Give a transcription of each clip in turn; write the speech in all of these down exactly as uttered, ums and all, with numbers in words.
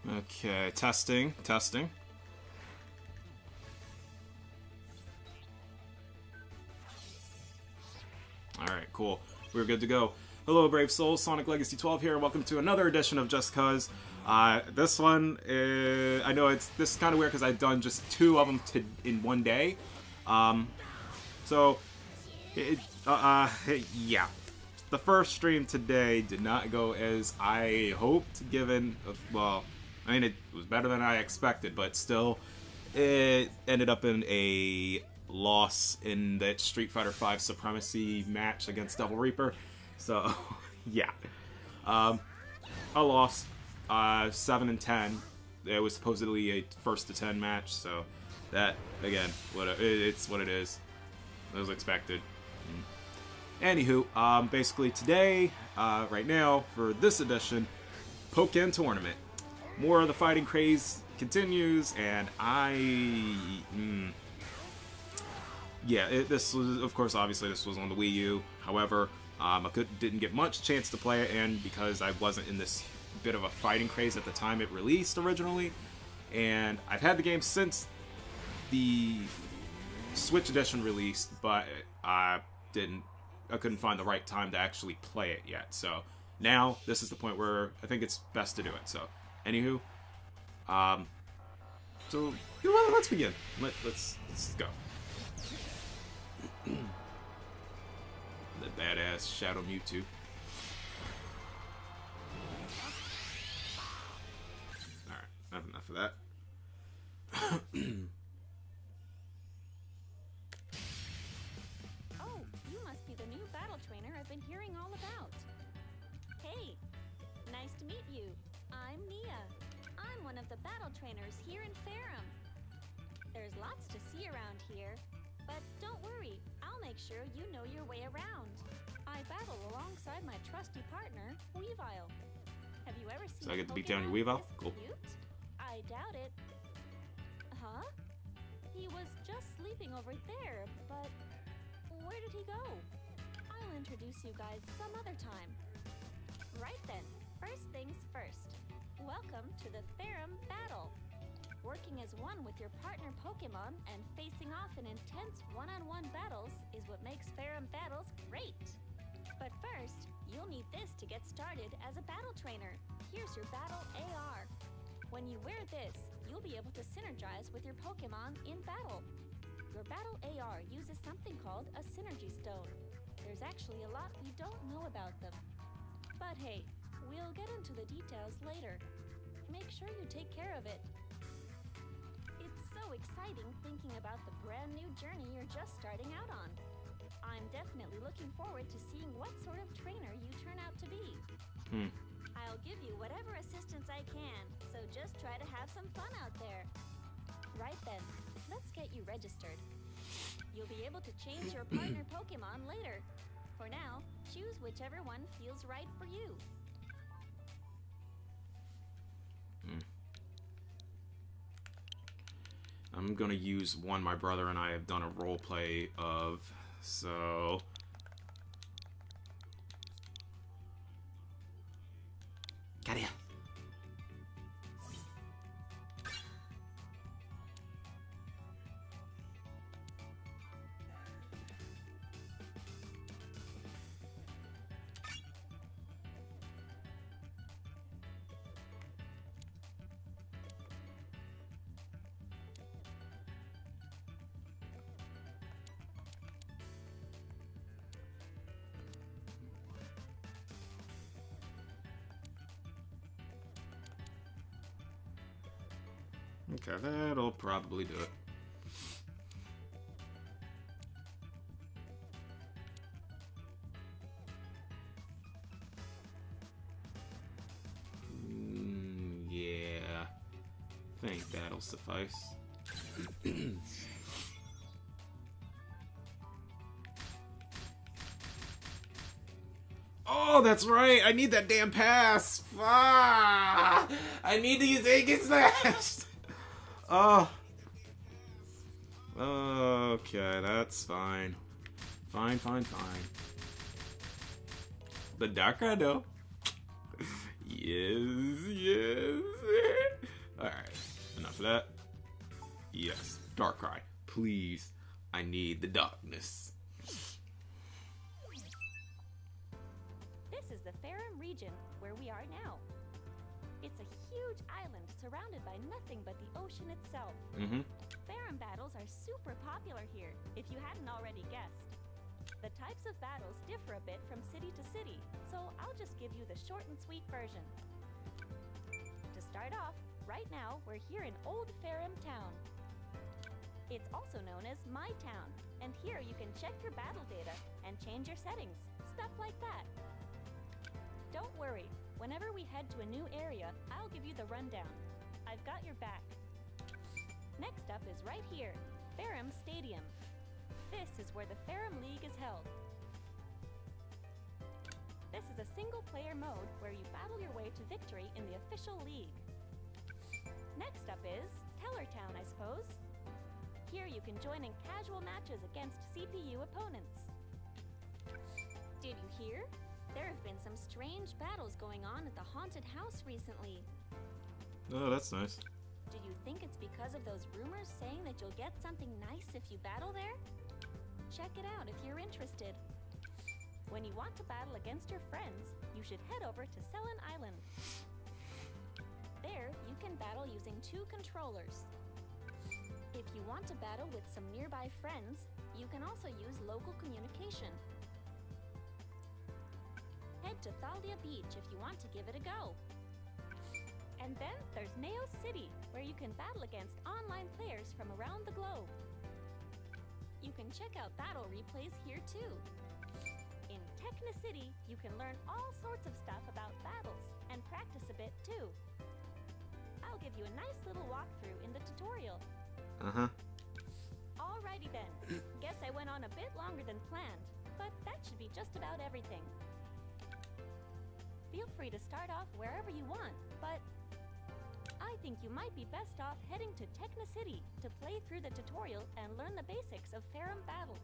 Okay, testing, testing. Alright, cool. We're good to go. Hello, Brave Souls. Sonic Legacy twelve here. Welcome to another edition of Just Cuz. Uh, this one, uh, I know it's this is kind of weird because I've done just two of them to, in one day. Um, so, it, uh, uh, yeah. The first stream today did not go as I hoped, given, well, I mean, it was better than I expected, but still, it ended up in a loss in that Street Fighter five Supremacy match against Devil Reaper. So, yeah. Um, a loss. Uh, seven and ten. It was supposedly a first to ten match, so that, again, what it, it's what it is. It was expected. Anywho, um, basically today, uh, right now, for this edition, Pokken Tournament. More of the fighting craze continues, and I... Mm, yeah, it, this was, of course, obviously this was on the Wii U. However, um, I could, didn't get much chance to play it, and because I wasn't in this bit of a fighting craze at the time it released originally, and I've had the game since the Switch edition released, but I didn't... I couldn't find the right time to actually play it yet. So now this is the point where I think it's best to do it. So, anywho, um, so you know what, let's begin. Let, let's let's go. The badass Shadow Mewtwo. All right, not enough of that. I've been hearing all about. Hey, nice to meet you. I'm Nia. I'm one of the battle trainers here in Farum. There's lots to see around here, but don't worry, I'll make sure you know your way around. I battle alongside my trusty partner, Weavile. Have you ever seen So I get to beat Pokemon down your Weavile? this Cool. cute? I doubt it. Huh? He was just sleeping over there, but where did he go? I'll introduce you guys some other time. Right then, first things first. Welcome to the Farum Battle. Working as one with your partner Pokemon and facing off in intense one-on-one battles is what makes Farum battles great. But first, you'll need this to get started as a battle trainer. Here's your Battle A R. When you wear this, you'll be able to synergize with your Pokemon in battle. Your Battle A R uses something called a Synergy Stone. There's actually a lot we don't know about them. But hey, we'll get into the details later. Make sure you take care of it. It's so exciting thinking about the brand new journey you're just starting out on. I'm definitely looking forward to seeing what sort of trainer you turn out to be. Hmm. I'll give you whatever assistance I can, so just try to have some fun out there. Right then, let's get you registered. You'll be able to change your partner Pokemon later. For now, choose whichever one feels right for you. Hmm. I'm gonna use one my brother and I have done a role play of, so... Got him. Okay, that'll probably do it. Mm, yeah, I think that'll suffice. Oh, that's right! I need that damn pass! Ah, I need to use Aegis Smash! Oh. Okay, that's fine. Fine, fine, fine. The darker though. Yes, yes. Alright, enough of that. Yes, Darkrai. Please, I need the darkness. This is the Farum region, where we are now. It's a huge island surrounded by nothing but the ocean itself. Mm-hmm. Farum battles are super popular here, if you hadn't already guessed. The types of battles differ a bit from city to city, so I'll just give you the short and sweet version. To start off, right now we're here in Old Farum Town. It's also known as My Town, and here you can check your battle data and change your settings, stuff like that. Don't worry, whenever we head to a new area, I'll give you the rundown. I've got your back. Next up is right here, Farum Stadium. This is where the Farum League is held. This is a single-player mode where you battle your way to victory in the official league. Next up is Tellertown, I suppose. Here you can join in casual matches against C P U opponents. Did you hear? There have been some strange battles going on at the haunted house recently. Oh, that's nice. Do you think it's because of those rumors saying that you'll get something nice if you battle there? Check it out if you're interested. When you want to battle against your friends, you should head over to Selen Island. There, you can battle using two controllers. If you want to battle with some nearby friends, you can also use local communication. Head to Thalia Beach if you want to give it a go. And then there's Neo City, where you can battle against online players from around the globe. You can check out battle replays here too. In Techna City, you can learn all sorts of stuff about battles and practice a bit too. I'll give you a nice little walkthrough in the tutorial. Uh-huh. Alrighty then. Guess I went on a bit longer than planned, but that should be just about everything. Feel free to start off wherever you want, but I think you might be best off heading to Techna City to play through the tutorial and learn the basics of Farum battles.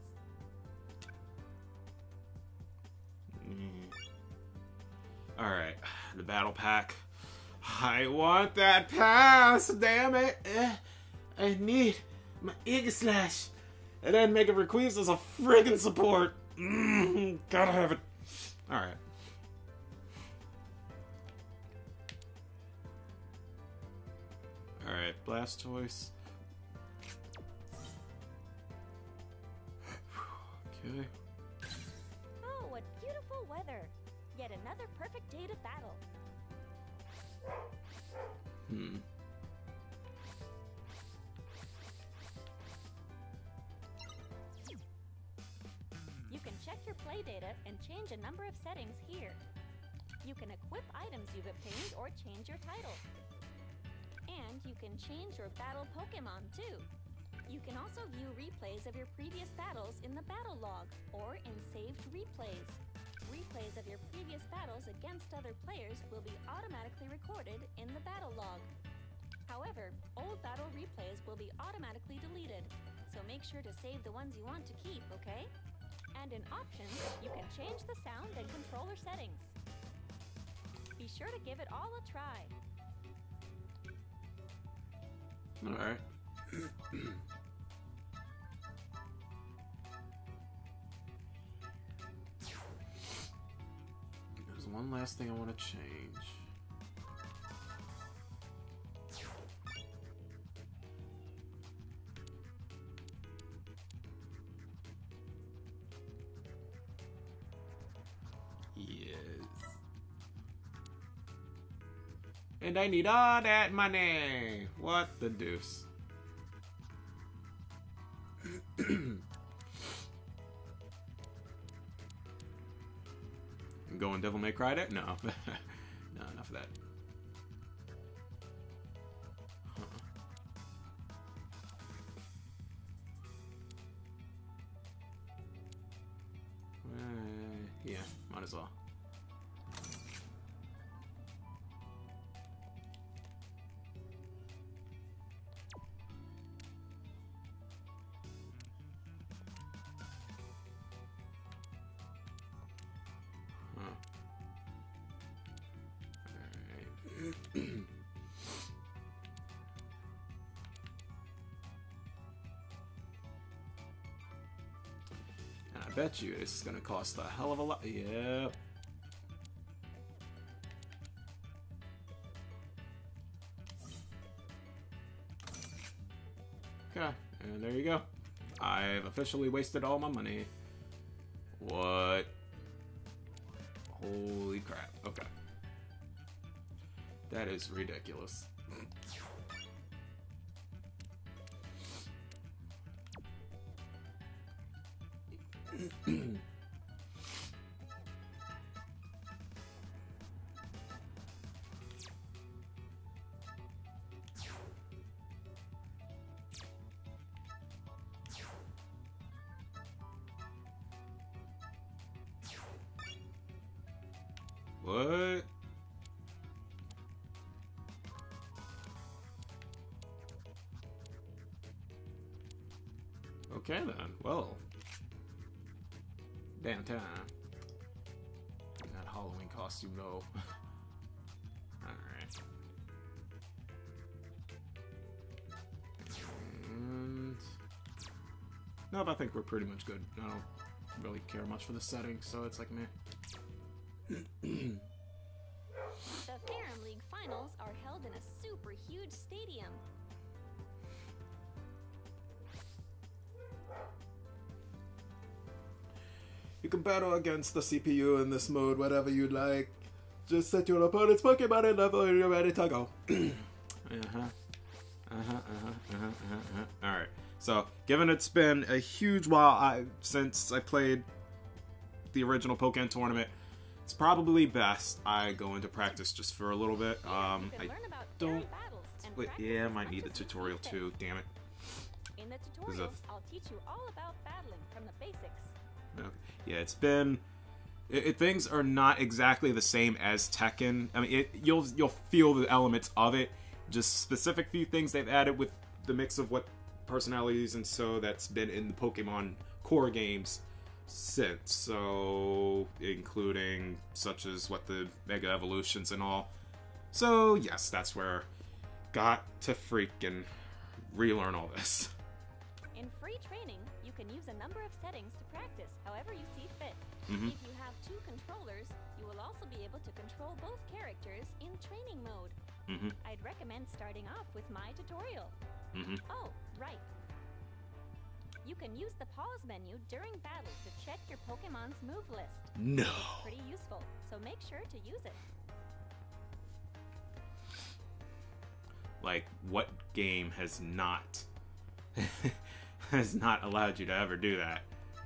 Mm. Alright, the battle pack. I want that pass, damn it! Eh, I need my Aegislash. And then Mega Rayquaza as a friggin' support. Mm, gotta have it. Alright. Alright, Blastoise. Okay. Oh, what beautiful weather! Yet another perfect day to battle. Hmm. You can check your play data and change a number of settings here. You can equip items you've obtained or change your title. And you can change your battle Pokemon too. You can also view replays of your previous battles in the battle log or in saved replays. Replays of your previous battles against other players will be automatically recorded in the battle log. However, old battle replays will be automatically deleted, so make sure to save the ones you want to keep, okay? And in options, you can change the sound and controller settings. Be sure to give it all a try. Alright. There's one last thing I want to change. Yes. And I need all that money. What the deuce? I'm going Devil May Cry it? No. No, enough of that. Huh. Uh, yeah, might as well. bet you this is gonna cost a hell of a lot. Yep. Okay, and there you go. I've officially wasted all my money. What? Holy crap. Okay. That is ridiculous. What? Okay then, well. Downtown. That Halloween costume though. Alright. And... Nope, I think we're pretty much good. I don't really care much for the setting, so it's like meh. The Farum League finals are held in a super huge stadium. You can battle against the C P U in this mode, whatever you'd like. Just set your opponent's Pokemon at level and you're ready to go. uh-huh. Uh-huh, uh-huh, uh-huh, uh-huh. Alright, so, given it's been a huge while I, since I played the original Pokemon tournament, it's probably best I go into practice just for a little bit. Um, I don't... Wait, yeah, I might need the tutorial too, damn it. In the tutorial, I'll teach you all about battling from the basics. Okay. Yeah, it's been... It, it, things are not exactly the same as Tekken. I mean, it, you'll you'll feel the elements of it. Just specific few things they've added with the mix of what personalities and so that's been in the Pokemon core games since. So, including such as what the Mega Evolutions and all. So, yes, that's where got to freaking relearn all this. In free training, you can use a number of settings to practice however you see fit. Mm-hmm. If you have two controllers, you will also be able to control both characters in training mode. Mm-hmm. I'd recommend starting off with my tutorial. Mm-hmm. Oh, right. You can use the pause menu during battle to check your Pokemon's move list. No. It's pretty useful, so make sure to use it. Like, what game has not has not allowed you to ever do that?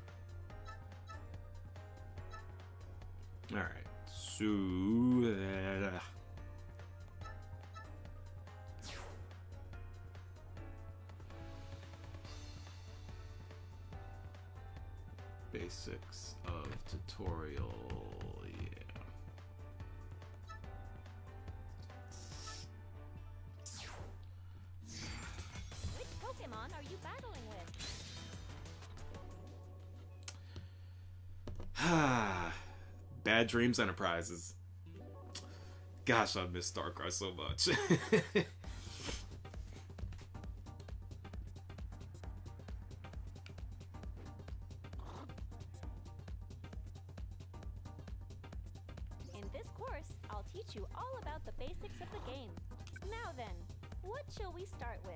Alright, so... Uh, basics of tutorial, yeah. Which Pokemon are you battling with? Bad Dreams Enterprises. Gosh, I miss Darkrai so much. In this course, I'll teach you all about the basics of the game. Now then, what shall we start with?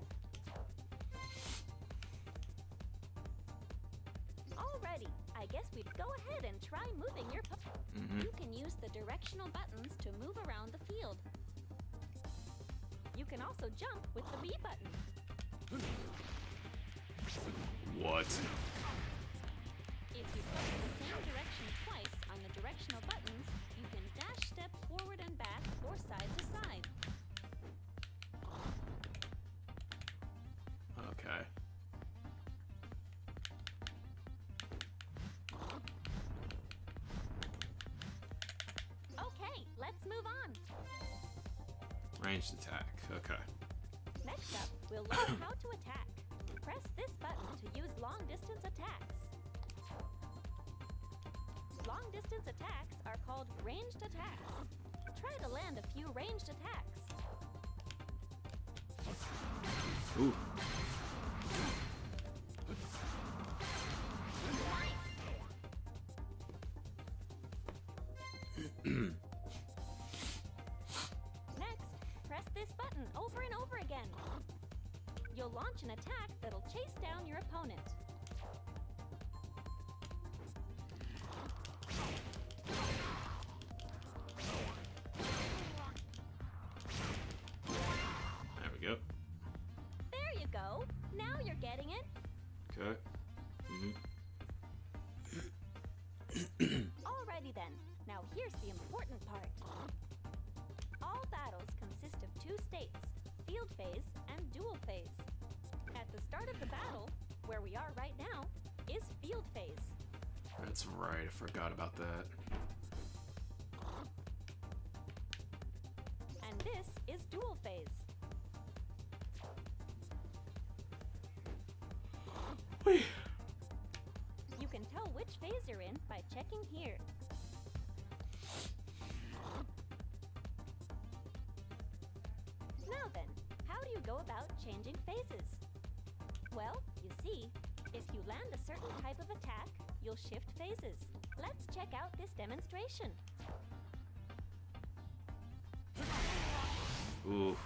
Alrighty, I guess we'd go ahead and try moving your po- Mm-hmm. You can use the directional buttons to move around the field. You can also jump with the B button. What? If you press the same direction twice on the directional buttons, you can dash step forward and back or side to side. Okay. Okay, let's move on. Ranged attack, okay. Next up, we'll learn how to attack. Press this button to use long-distance attacks. Long-distance attacks are called ranged attacks. Try to land a few ranged attacks. Ooh. Nice! Next, press this button over and over again. You'll launch an attack that'll chase down your opponent. There we go. There you go. Now you're getting it. Okay. Mm-hmm. Alrighty then. Now here's the important part. All battles consist of two states, field phase and duel phase. At the start of the battle, where we are right now, is field phase. That's right, I forgot about that. And this is duel phase. Whee. You can tell which phase you're in by checking here. Now then, how do you go about changing phases? Well, you see, if you land a certain type of attack, you'll shift phases. Let's check out this demonstration. Ooh.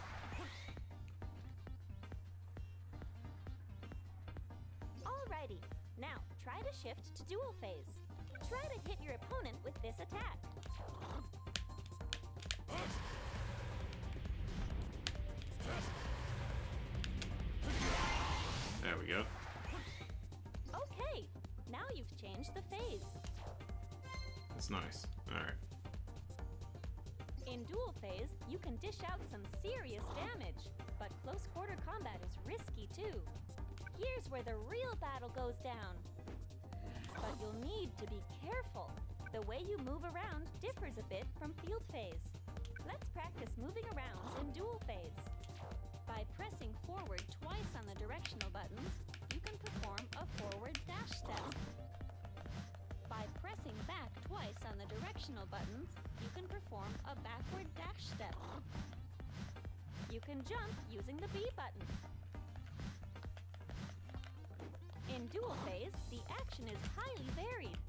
Alrighty, now try to shift to duel phase. Try to hit your opponent with this attack. There we go. Okay, now you've changed the phase. That's nice. Alright. In duel phase, you can dish out some serious damage, but close quarter combat is risky too. Here's where the real battle goes down. But you'll need to be careful. The way you move around differs a bit from field phase. Let's practice moving around in duel phase. By pressing forward twice on the directional buttons, you can perform a forward dash step. By pressing back twice on the directional buttons, you can perform a backward dash step. You can jump using the B button. In duel phase, the action is highly varied.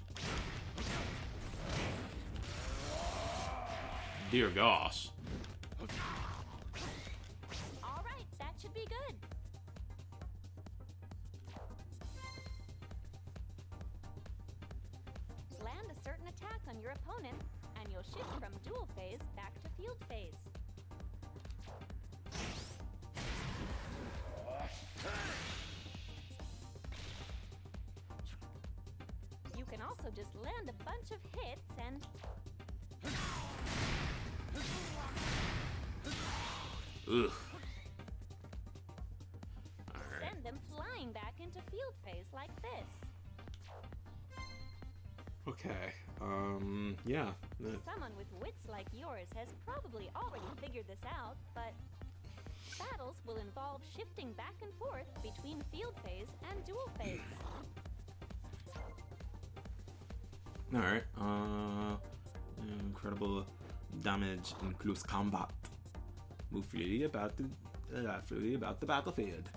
Dear gosh. All right, that should be good. Land a certain attack on your opponent, and you'll shift from duel phase back to field phase. You can also just land a bunch of hits and... Ugh. Alright. send them flying back into field phase like this. Okay. Um, yeah. Uh, Someone with wits like yours has probably already figured this out, but battles will involve shifting back and forth between field phase and duel phase. Alright. Uh, incredible damage in close combat. Move freely about the uh, freely about the battlefield.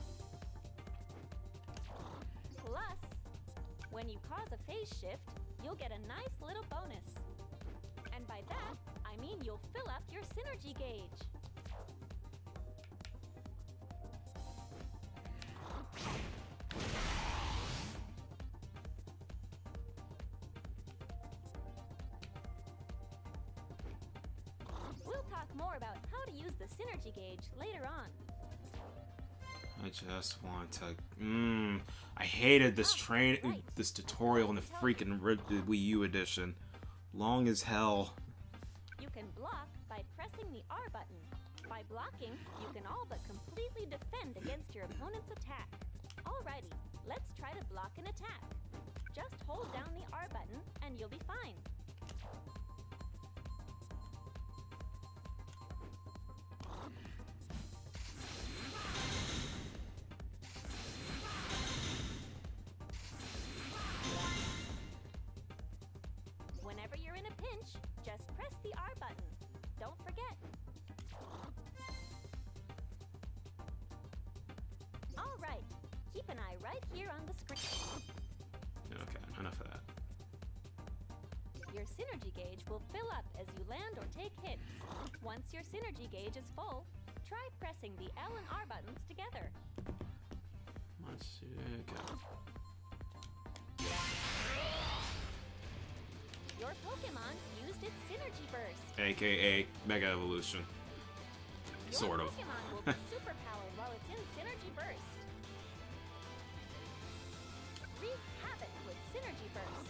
Plus, when you cause a phase shift, you'll get a nice little bonus. And by that, I mean you'll fill up your synergy gauge. We'll talk more about how to use the synergy gauge later on. I just want to. Mmm. I hated this train, Right. this tutorial in the freaking Red- Wii U edition. Long as hell. You can block by pressing the R button. By blocking, you can all but completely defend against your opponent's attack. Alrighty, let's try to block an attack. Just hold down the R button and you'll be fine. Whenever you're in a pinch, just press the R button. Don't forget. All right, keep an eye right here on the screen. Okay, enough of that. your synergy gauge will fill up as you land or take hits. Once your synergy gauge is full, try pressing the L and R buttons together. Let's see. Okay. Your Pokemon used its synergy burst. A K A Mega Evolution. Your Sort of. Pokemon will be superpowered while it's in synergy burst. Wreak havoc with synergy burst.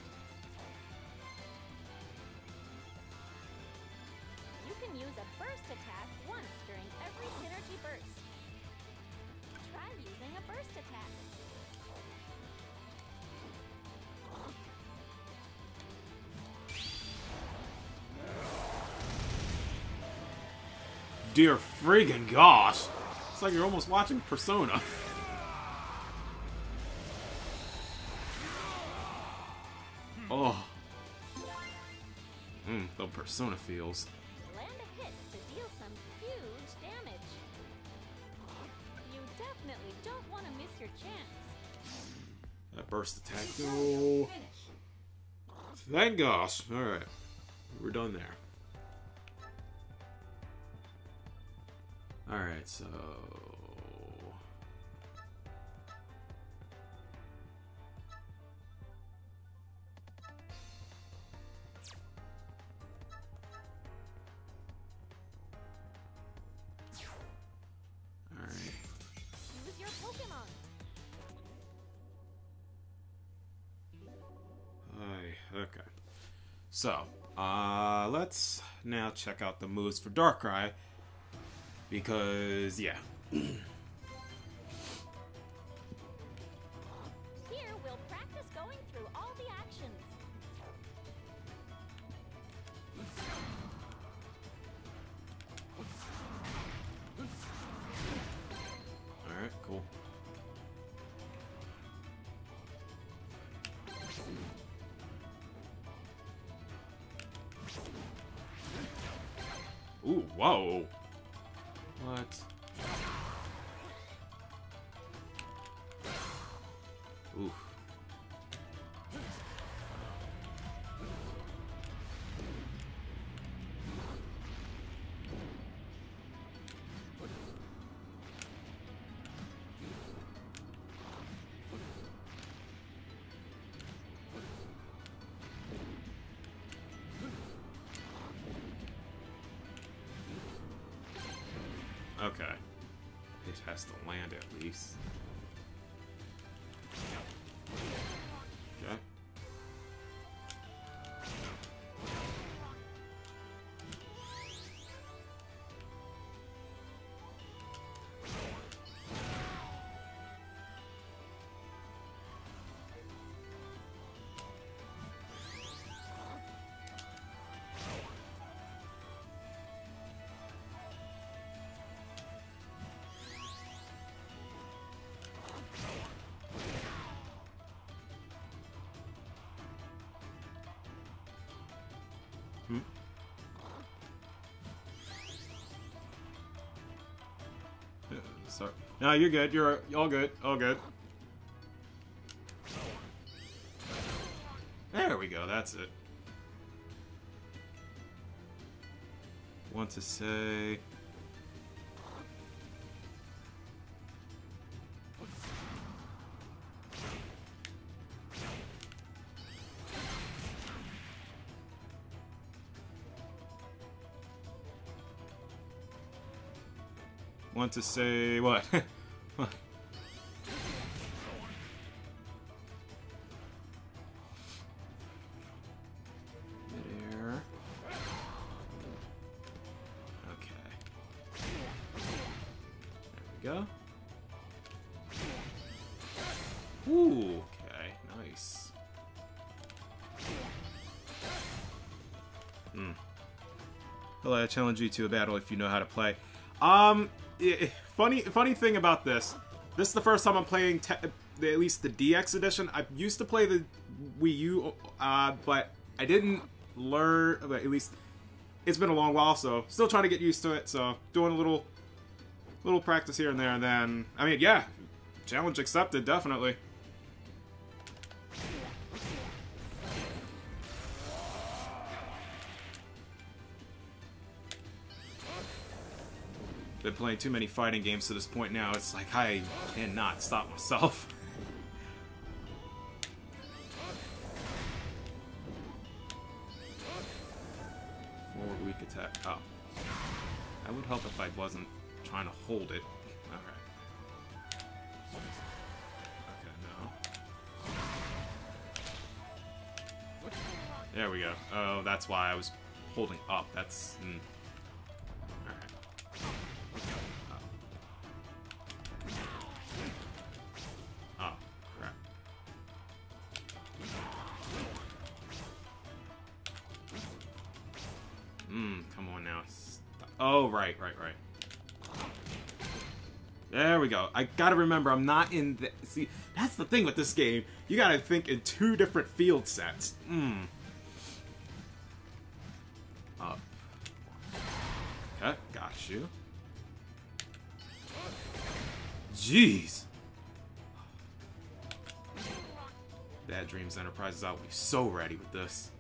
You can use a burst attack once during every synergy burst. Try using a burst attack. Dear friggin' gosh! It's like you're almost watching Persona. Oh. Mmm, the Persona feels. Land a hit to deal some huge damage. You definitely don't want to miss your chance. That burst attack. No. Thank gosh. Alright. We're done there. Alright, so... Alright. Use your Pokemon. Aye, okay. So, uh, let's now check out the moves for Darkrai. Because, yeah. Here, we'll practice going through all the actions. Alright, cool. Ooh, whoa! What? Ooh. Okay. It has to land at least. Okay. Hmm. Yeah, sorry. No, you're good. You're all good. All good. There we go. That's it. Want to say... Want to say what? Midair. Okay. There we go. Ooh, okay, nice. Hmm. Well, I challenge you to a battle if you know how to play. Um, it, funny, funny thing about this. This is the first time I'm playing te the, at least the D X edition. I used to play the Wii U, uh, but I didn't learn. But at least it's been a long while, so still trying to get used to it. So doing a little, little practice here and there, and then I mean, yeah, challenge accepted, definitely. been playing too many fighting games to this point now. It's like I cannot stop myself. Forward weak attack. Oh. That would help if I wasn't trying to hold it. Alright. Okay, no. There we go. Oh, that's why I was holding up. That's... Mm. Alright. Oh. Oh, crap. Mmm, come on now. Oh, right, right, right. There we go. I gotta remember, I'm not in the... See, that's the thing with this game. You gotta think in two different field sets. Mmm. Up. Okay, got you. Jeez. Bad Dreams Enterprises, I'll be so ready with this.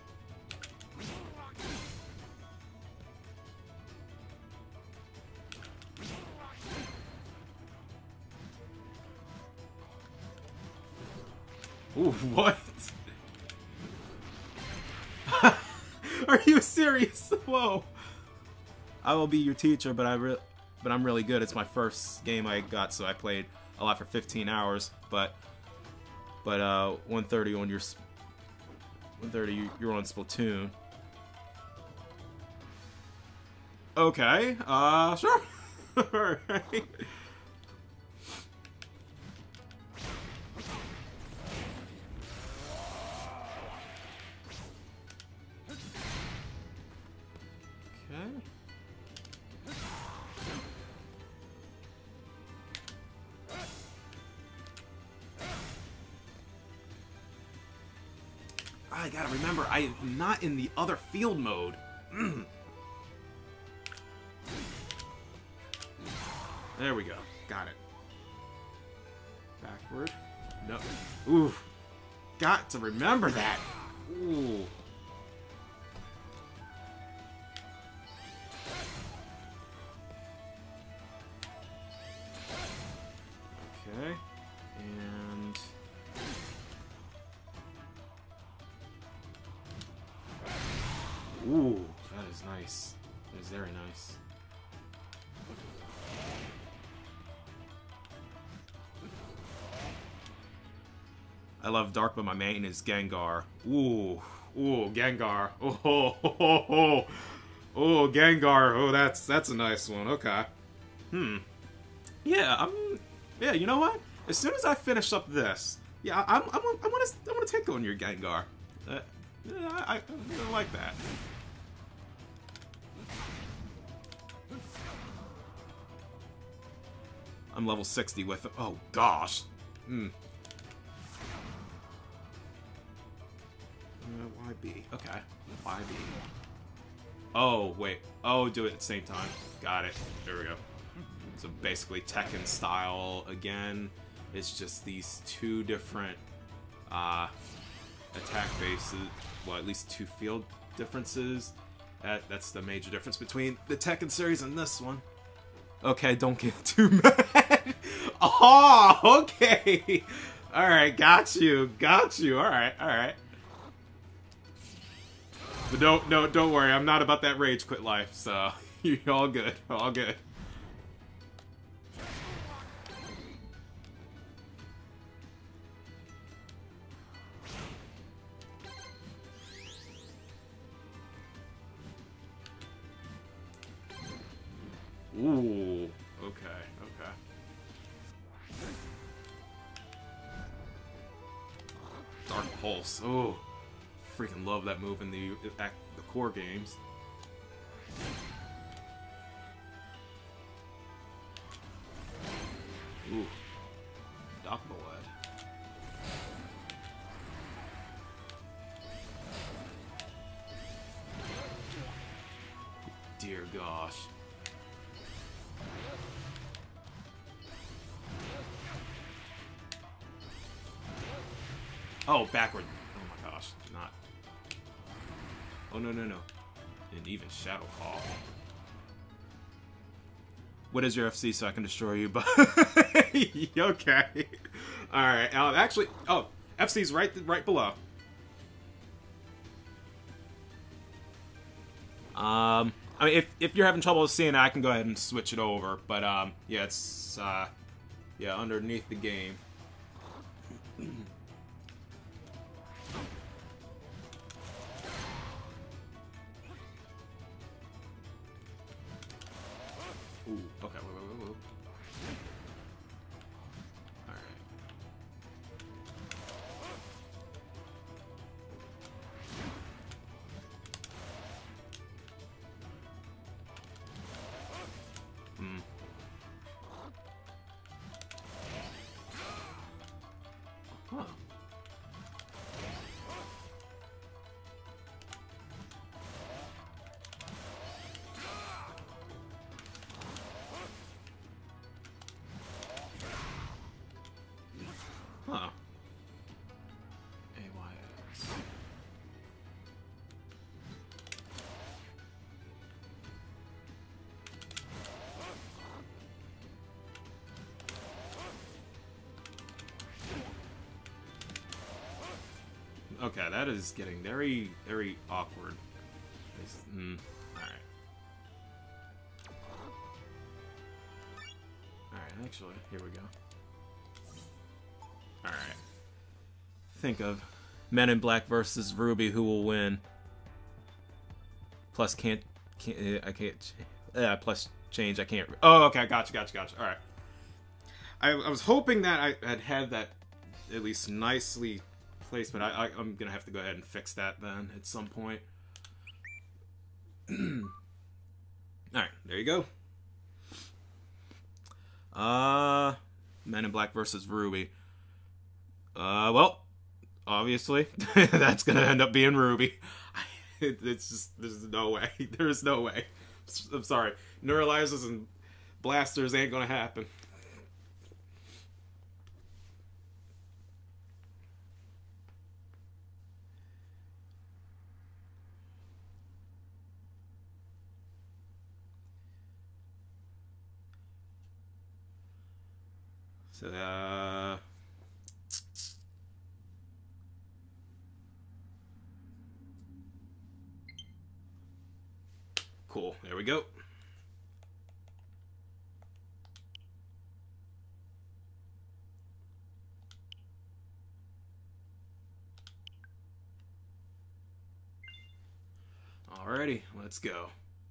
Ooh, what? Are you serious? Whoa. I will be your teacher, but I re but I'm really good. It's my first game I got, so I played a lot for fifteen hours. But but uh, one thirty on your one thirty you're on Splatoon. Okay. Uh, sure. All right. I gotta remember, I'm not in the other field mode. Mm. There we go. Got it. Backward. No. Ooh. Got to remember that. Ooh. Okay. And... Ooh, that is nice. That is very nice. I love Dark, but my main is Gengar. Ooh, ooh, Gengar. Oh, oh, oh, oh, oh, Gengar. Oh, that's that's a nice one. Okay. Hmm. Yeah, I'm. Yeah, you know what? As soon as I finish up this, yeah, I'm. I'm. I want to. I want to take on your Gengar. Uh, yeah, I, I, I like that. I'm level sixty with it. Oh gosh. Hmm. Uh, Y B. Okay. Y B. Oh, wait. Oh, do it at the same time. Got it. There we go. So basically Tekken style again. It's just these two different uh, attack bases. Well, at least two field differences. That, that's the major difference between the Tekken series and this one. Okay, don't get too mad. Oh, okay. Alright, got you. Got you. Alright, alright. But don't, no, don't worry. I'm not about that rage quit life, so you're all good. All good. Ooh, okay, okay. Dark Pulse. Oh, freaking love that move in the the core games. Ooh, Doc Boad. Dear gosh. Oh, backward. Oh my gosh, not. Oh no no no. And even Shadow Claw. What is your F C so I can destroy you? But okay. All right. Uh, actually, oh, F C's right right below. Um, I mean, if if you're having trouble seeing it, I can go ahead and switch it over. But um, yeah, it's uh, yeah, underneath the game. Ooh, okay, wait, wait, wait, wait. Alright. Hmm. Huh. Huh. A Y X. Okay, that is getting very, very awkward. Mm, alright. Alright, actually, here we go. Alright. Think of Men in Black versus Ruby, who will win? Plus can't, can't uh, I can't, uh, plus change, I can't. Oh, okay, gotcha, gotcha, gotcha. Alright. I, I was hoping that I had had that at least nicely placed, but I, I, I'm gonna have to go ahead and fix that then at some point. Alright, there you go. Uh, Men in Black versus Ruby. Uh, well, obviously, that's gonna end up being Ruby. It's just, there's no way. There's no way. I'm sorry. Neuralizers and blasters ain't gonna happen. So, uh... cool. There we go. Alrighty, let's go.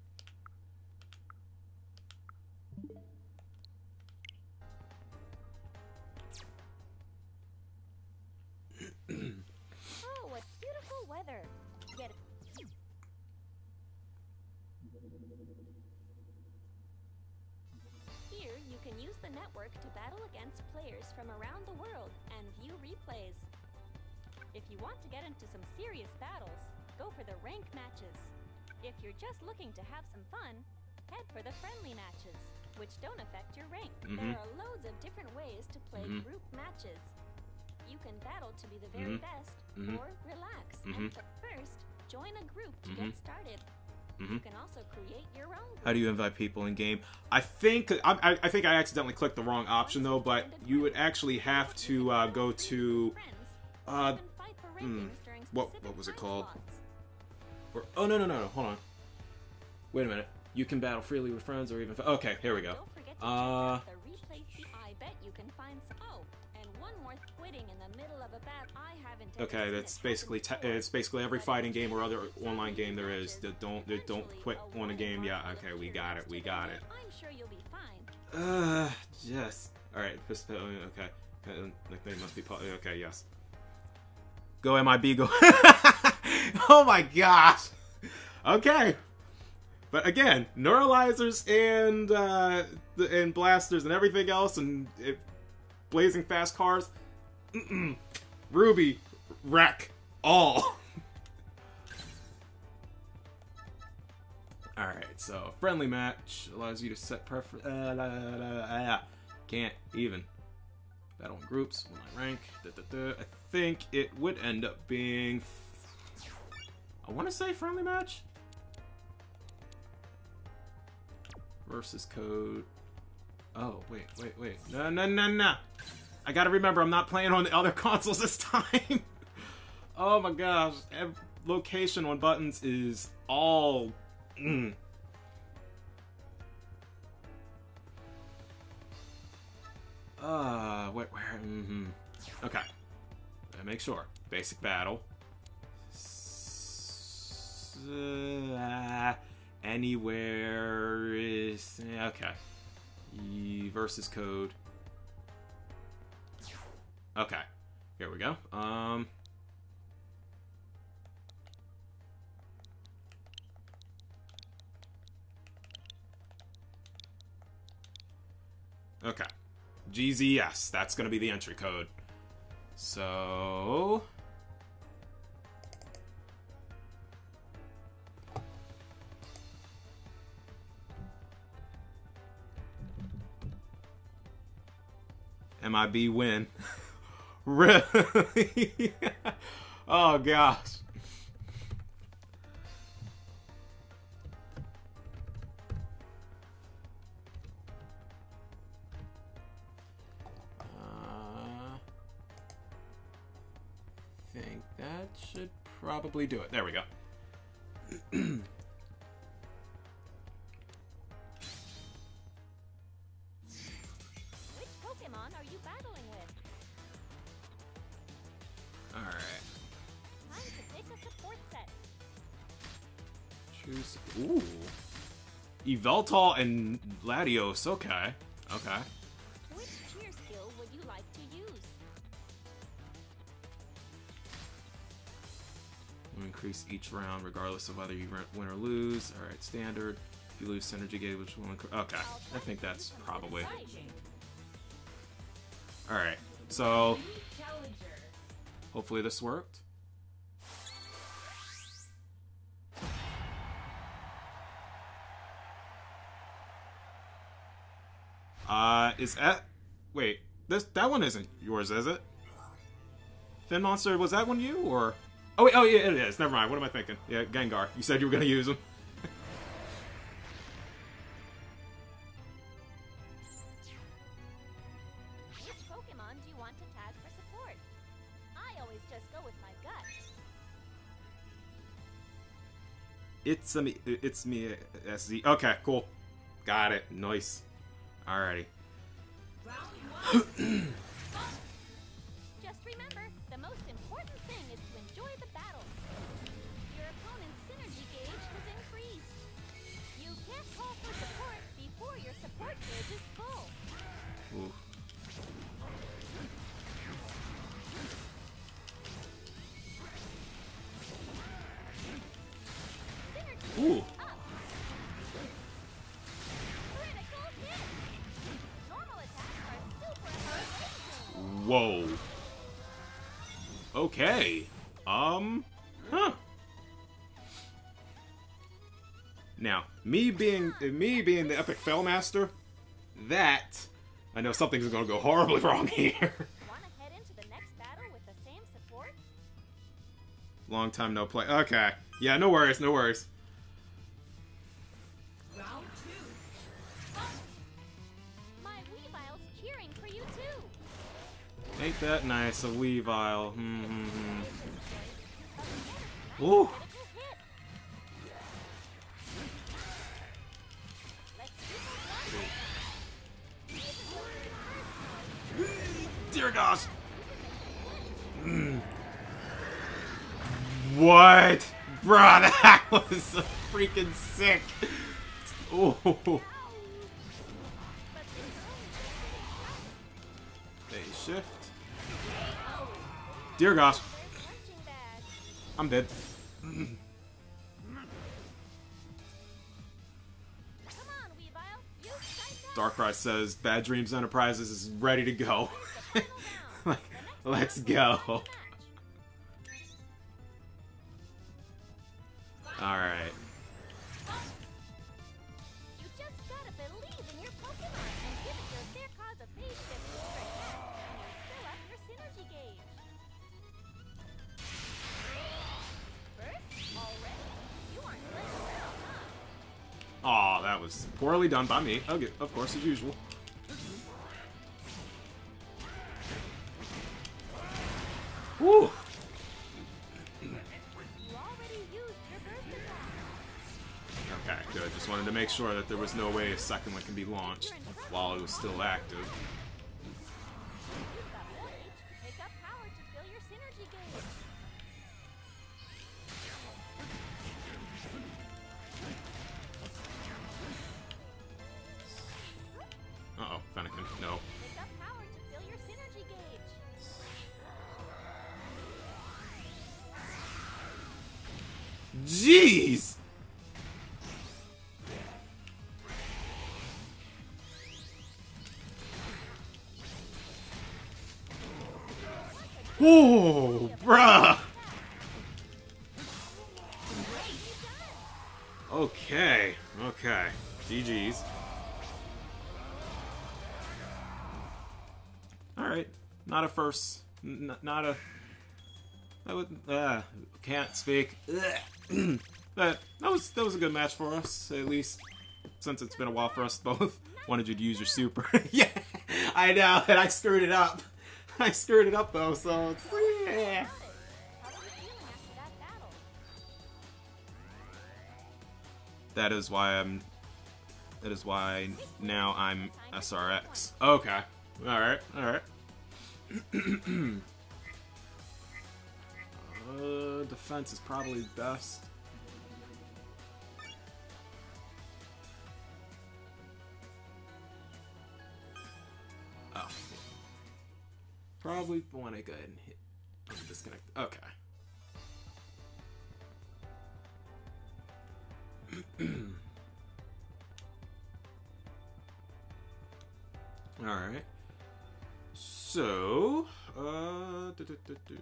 Oh, what beautiful weather. Get Here, you can use the network to battle against players from around the world and view replays. If you want to get into some serious battles, go for the rank matches. If you're just looking to have some fun, head for the friendly matches, which don't affect your rank. Mm-hmm. There are loads of different ways to play Mm-hmm. group matches. You can battle to be the very Mm-hmm. best, Mm-hmm. or relax. Mm-hmm. And but first, join a group to Mm-hmm. get started. Mm-hmm. You can also create your own group. How do you invite people in game? I think I, I, I think I accidentally clicked the wrong option though, but you would actually have to uh, go to uh, hmm, what what was it called? Or, oh no no no no hold on. Wait a minute. You can battle freely with friends or even. Okay, here we go. Don't forget to Uh. check out the replay feed. I bet you can find some. Oh, and one more quitting in the middle of a battle. I haven't. ever Okay, seen that's it basically happen te before. it's basically every fighting game or other online game there is. That don't that don't quit on a game. Yeah, okay, we got it. We got it. I'm sure you'll be fine. Uh, yes. All right. This, uh, okay. Uh, Nickname must be. Okay. Yes. Go M I B. Go. Oh my gosh. Okay. But again, neuralizers and uh, the, and blasters and everything else and it, blazing fast cars. Mm-mm. Ruby, wreck all. All right, so friendly match allows you to set preference. Uh, la, la, la, la. Can't even battle in groups. With my rank. Da, da, da. I think it would end up being. I want to say friendly match versus code. Oh, wait, wait, wait. No, no, no, no. I gotta remember, I'm not playing on the other consoles this time. Oh my gosh. Every location on buttons is all... Mm. Uh, wait, where? Mm-hmm. Okay. Gotta make sure. Basic battle. S uh, anywhere is... Okay. E versus code. Okay. Here we go. Um... Okay. G Z S. That's going to be the entry code. So... M I B win. Really? Oh, gosh. Should probably do it. There we go. Which Pokemon are you battling with? Alright. Time to pick a support set. Choose. Ooh. Yveltal and Latios. Okay. Okay. Which cheer skill would you like to use? Increase each round regardless of whether you win or lose. Alright, standard. If you lose synergy gauge, which will increase. Okay, I think that's probably. Alright, so hopefully this worked. Uh, is that. Wait, this that one isn't yours, is it? Fin Monster, was that one you or. Oh, wait, oh yeah, it is. Never mind. What am I thinking? Yeah, Gengar. You said you were going to use him. Which Pokemon do you want to tag for support? I always just go with my gut. It's a me. It's me. S Z. Okay, cool. Got it. Nice. Alrighty. Just remember, the most important thing is to enjoy the battle. Your opponent's synergy gauge has increased. You can't call for support before your support gauge is full. Ooh. Synergy Ooh. up. Critical hit. Normal attacks are super amazing. Whoa. Okay. Um. Huh. Now, me being me being the epic fail master, that I know something's gonna go horribly wrong here. Wanna head into the next battle with the same support? Long time no play. Okay. Yeah. No worries. No worries. Round two. My Weavile's cheering for you too. Ain't that nice? A Weavile. Hmm. hmm, hmm. Ooh. Critical hit. Let's keep it Dear gosh. Mm. What? Bruh, that was so freaking sick. Oh. They shift. Dear gosh. I'm dead. Come on, Weavile. You strike out. Darkrai says Bad Dreams Enterprises is ready to go. Like, let's go. Alright. You just gotta believe in your Pokemon and give it your fair cause of phase shift restriction, and you'll fill up your synergy gauge. First, already? You aren't playing well, huh? Aw, that was poorly done by me. Okay, of course, as usual. Good, just wanted to make sure that there was no way a second one can be launched while it was still active. You've got more H to pick up power to fill your synergy gauge. Uh-oh, Fennekin, no. Pick up power to fill your synergy gauge. Jeez! Whoa, bruh! Okay, okay. G G's. Alright, not a first. N not a... I would... Uh, can't speak. But that was, that was a good match for us, at least. Since it's been a while for us both. Wanted you to use your super. Yeah, I know, and I screwed it up. I screwed it up though, so it's... Yeah. How are you feeling after that battle? That is why I'm... That is why now I'm S R X. Okay. Alright, alright. uh, defense is probably best. Oh. Probably want to go ahead and hit and disconnect. Okay. Alright. So, uh, do, do, do, do.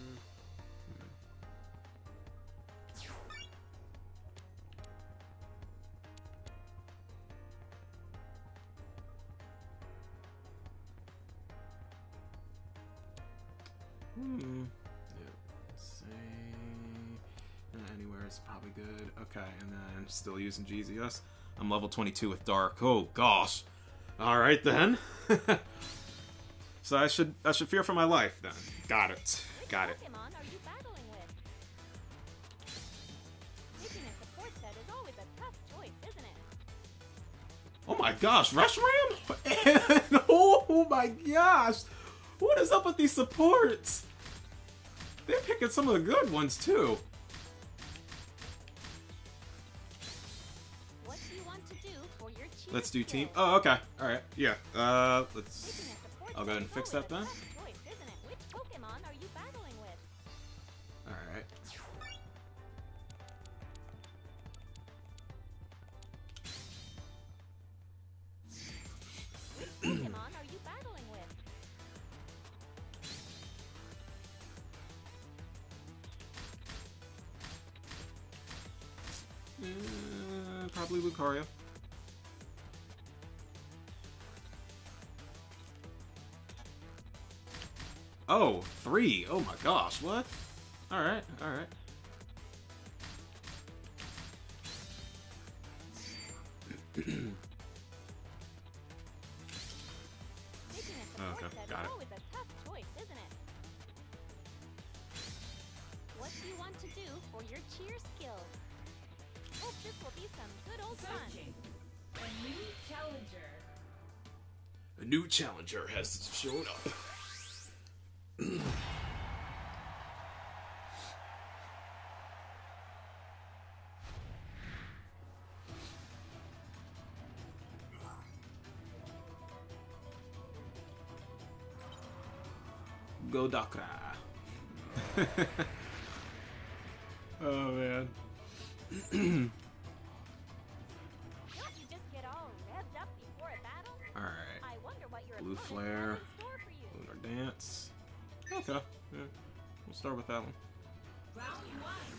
Hmm. Yeah. Same. Uh, anywhere is probably good. Okay, and then still using G Z S. I'm level twenty-two with Dark. Oh gosh. All right then. So I should I should fear for my life then. Got it. Got it. Which Pokemon are you battling with? Picking a support set is always a tough choice, isn't it? Oh my gosh, Reshiram? And oh my gosh, what is up with these supports? They're picking some of the good ones too. What do you want to do for your cheer Let's do team. skill? Oh, okay. All right. Yeah. Uh, Picking let's. a support I'll go ahead and set fix is that always then. a tough choice, isn't it? Which Pokemon are you battling with? All right. Which Pokemon are you battling with? Uh, probably Lucario. Oh, three. Oh my gosh, what? Alright, alright. Picking a support Okay, set got is it. always a tough choice, isn't it? What do you want to do for your cheer skills? Hope this will be some good old fun. Searching. A new challenger. A new challenger has shown up. Go Dakra. Oh man. Don't you just get all revved up before a battle? Alright. I wonder what your Blue opponent Flare. has in store for you. Lunar Dance. Okay. Yeah. We'll start with that one. Round one.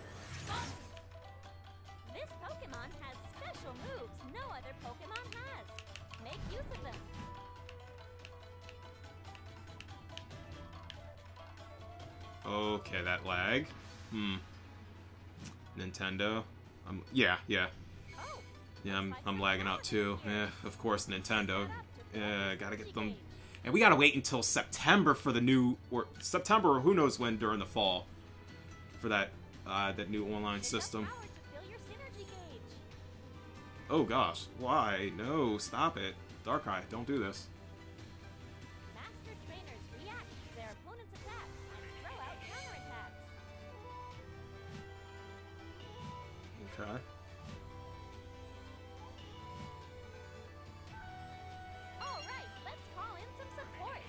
This Pokemon has special moves no other Pokemon has. Make use of them. Okay, that lag. Hmm. Nintendo. Um. Yeah. Yeah. Oh, Yeah. I'm. I'm lagging out too. Yeah. Of course, Nintendo. Yeah. Gotta get them. And we gotta wait until September for the new, or September, or who knows when during the fall, for that uh, that new online pick up system. power to fill your synergy gauge. Oh gosh, why? No, stop it. Darkrai, don't do this. Master trainers react to their opponent's attacks and throw out counterattacks. Okay. All right, let's call in some support.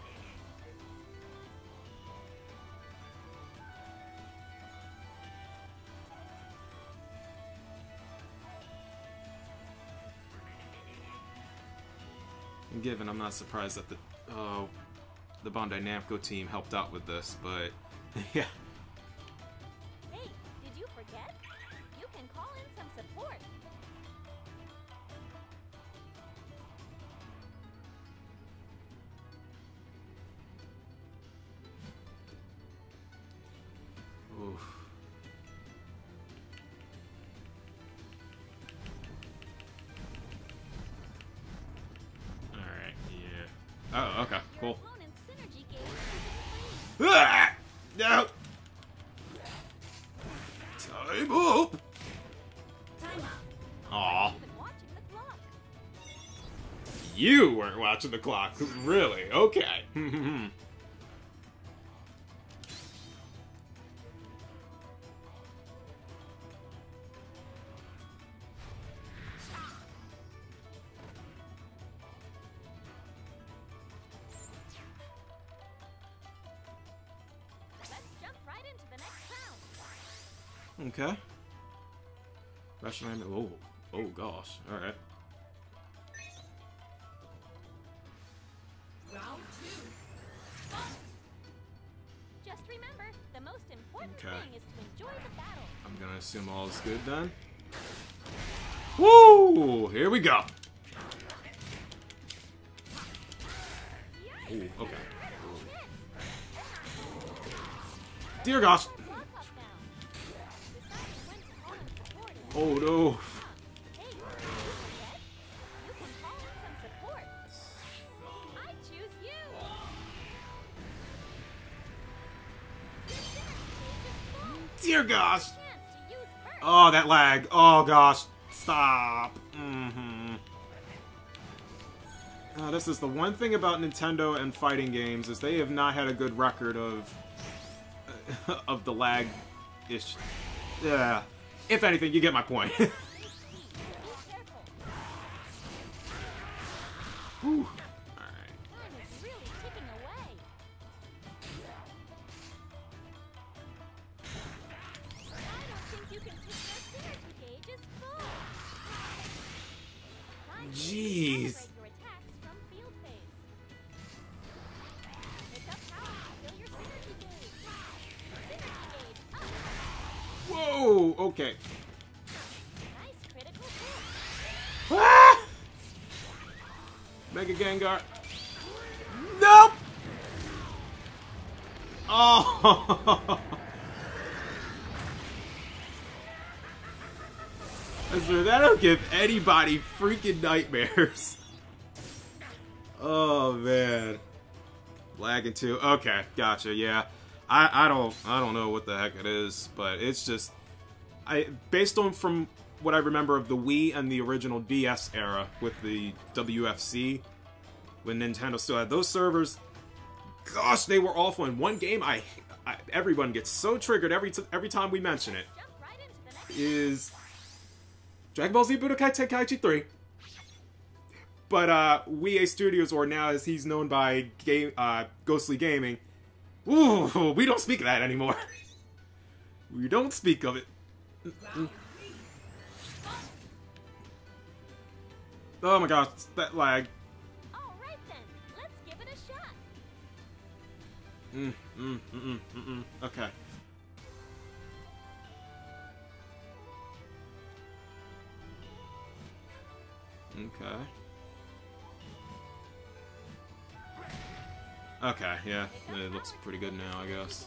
And given, I'm not surprised that the oh, the Bandai Namco team helped out with this, but yeah. Hey, did you forget? You can call in some support. Oof. Alright, yeah. Oh, okay, Your cool. opponent's synergy gauge is in place. Ah! No! Time up! Time up. Aw. Even watching the clock. You weren't watching the clock. Really? Okay. Let's jump right into the next round. Okay. Russian Ramen. Oh, oh gosh. Alright. Round two. Just remember, the most important Okay. thing is to enjoy the battle. I'm gonna assume all is good then. Woo! Here we go. Ooh, okay. Dear gosh. Clock up now. Deciding when to call in support is Oh no. Hey, did you forget? You can call in some support. I choose you. Your synergy gauge is full. Dear gosh. Chance to use first. Oh, that lag. Oh gosh. Stop. Mm-hmm. Uh, this is the one thing about Nintendo and fighting games is they have not had a good record of of the lag ish. Yeah. If anything, you get my point. Be careful. Whew. Alright. Time is really ticking away. I don't think you can pick your synergy gauge is full. Try to Jeez. calibrate your attacks from field phase. Pick up power to fill your synergy gauge. Synergy gauge up. Whoa! Okay. Nice critical hit. Ah! Mega Gengar. Nope! Oh! I swear, that'll give anybody freaking nightmares. Oh man. Lagging too. Okay, gotcha, yeah. I, I don't I don't know what the heck it is, but it's just I based on from what I remember of the Wii and the original D S era with the W F C, when Nintendo still had those servers, gosh, they were awful. In one game, I, I everyone gets so triggered every t every time we mention it. Jump right into the next Is Dragon Ball Z Budokai Tenkaichi three. But uh, Wii A Studios, or now as he's known by game, uh, Ghostly Gaming, ooh, we don't speak of that anymore. We don't speak of it. Round three. Oh my gosh, that lag. All right then, let's give it a shot. Mm, mm, mm, mm, mm, mm. Okay. Okay. Okay, yeah, it looks pretty good now, I guess.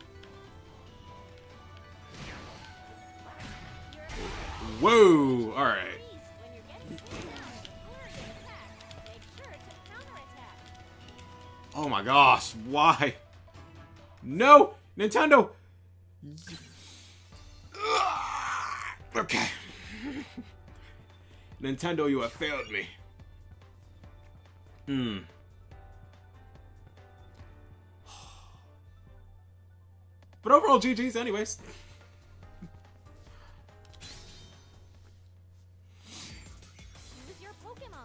Whoa! Alright. When you're getting hit by a flurry of attacks, make sure to counterattack. Oh my gosh, why? No! Nintendo! Okay. Nintendo, you have failed me. Hmm. But overall, G G's anyways. Use your Pokemon.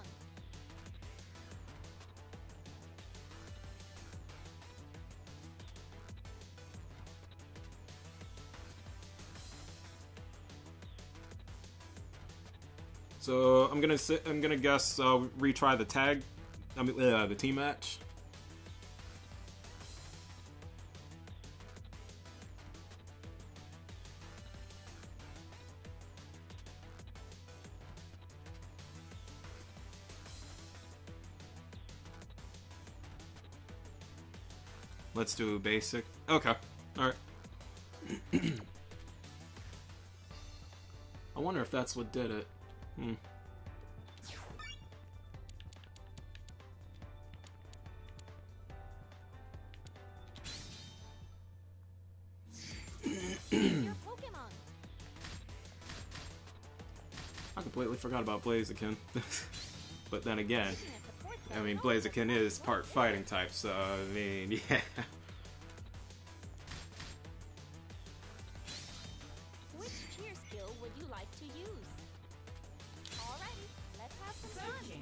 So I'm gonna sit, I'm gonna guess uh, retry the tag, I mean uh, the team match. Let's do basic. Okay, all right. I wonder if that's what did it. Hmm. Your Pokemon. I completely forgot about Blaziken. But then again, Using a support I set mean, helps with Blaziken that is as part well. fighting type, so I mean, yeah. Which cheer skill would you like to use? Alrighty, let's have some fun. Searching.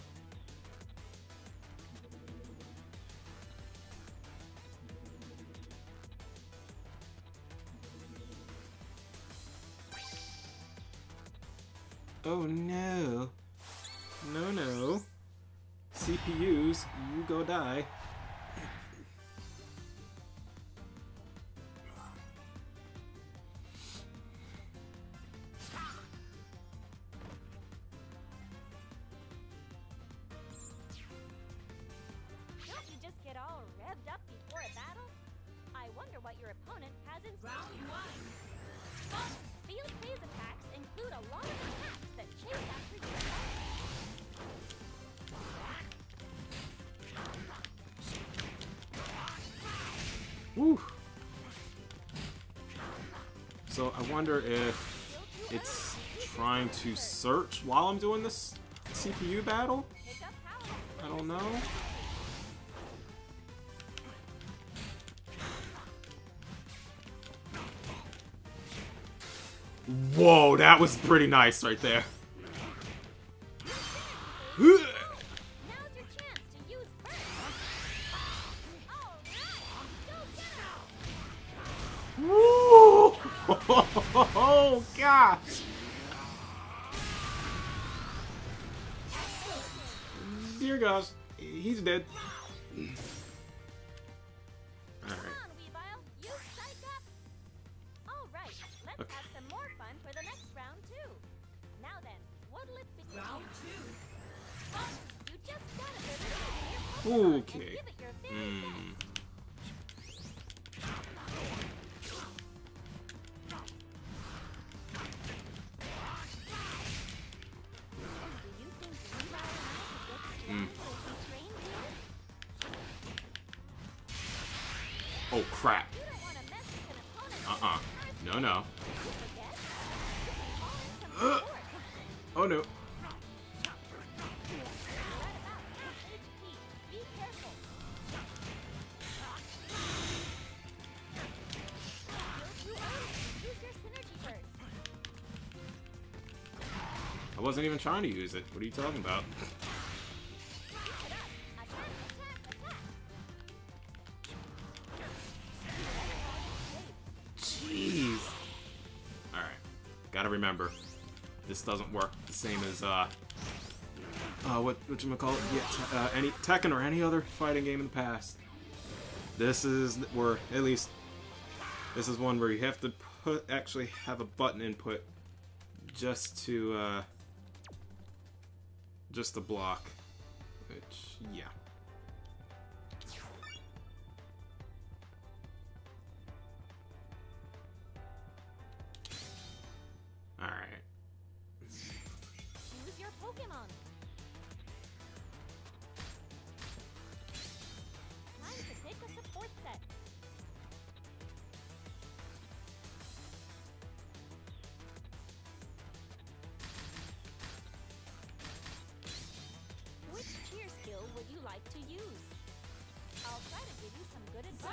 Oh no. No, no. C P Us, you go die. Don't you just get all revved up before a battle? I wonder what your opponent has in store. Round one. Field phase attacks include a lot of attacks that chase after your opponent. Woo. So I wonder if it's trying to search while I'm doing this C P U battle? Pick up power. I don't know. Whoa, that was pretty nice right there. Now's your chance to use burst. All right, go get 'em. Woo! Oh gosh! Dear gosh, he's dead. Alright. Come on, Weavile, you psych up. All right, let's Okay. have some more fun for the next round too. Now then, what'll it be? Round two. You just gotta believe in your Pokemon Okay. and give it your very Hmm. best. Do you think Weavile and I could get Hmm. strong if we trained here? Oh crap. You don't want to mess with an opponent. Uh-uh. No, no. Forget? You can call in some support. Oh no. Right about half H P. Be careful. You're too early. Use your synergy burst. I wasn't even trying to use it. What are you talking about? Keep it up. Attack, attack, attack. Jeez. Alright. Gotta remember. This doesn't work the same as, uh... Uh, what, whatchamacallit? Yeah, te- uh, any Tekken or any other fighting game in the past. This is where, at least, this is one where you have to put, actually have a button input just to, uh... just to block. Which, yeah. Alright. Choose your Pokemon. Time to pick a support set.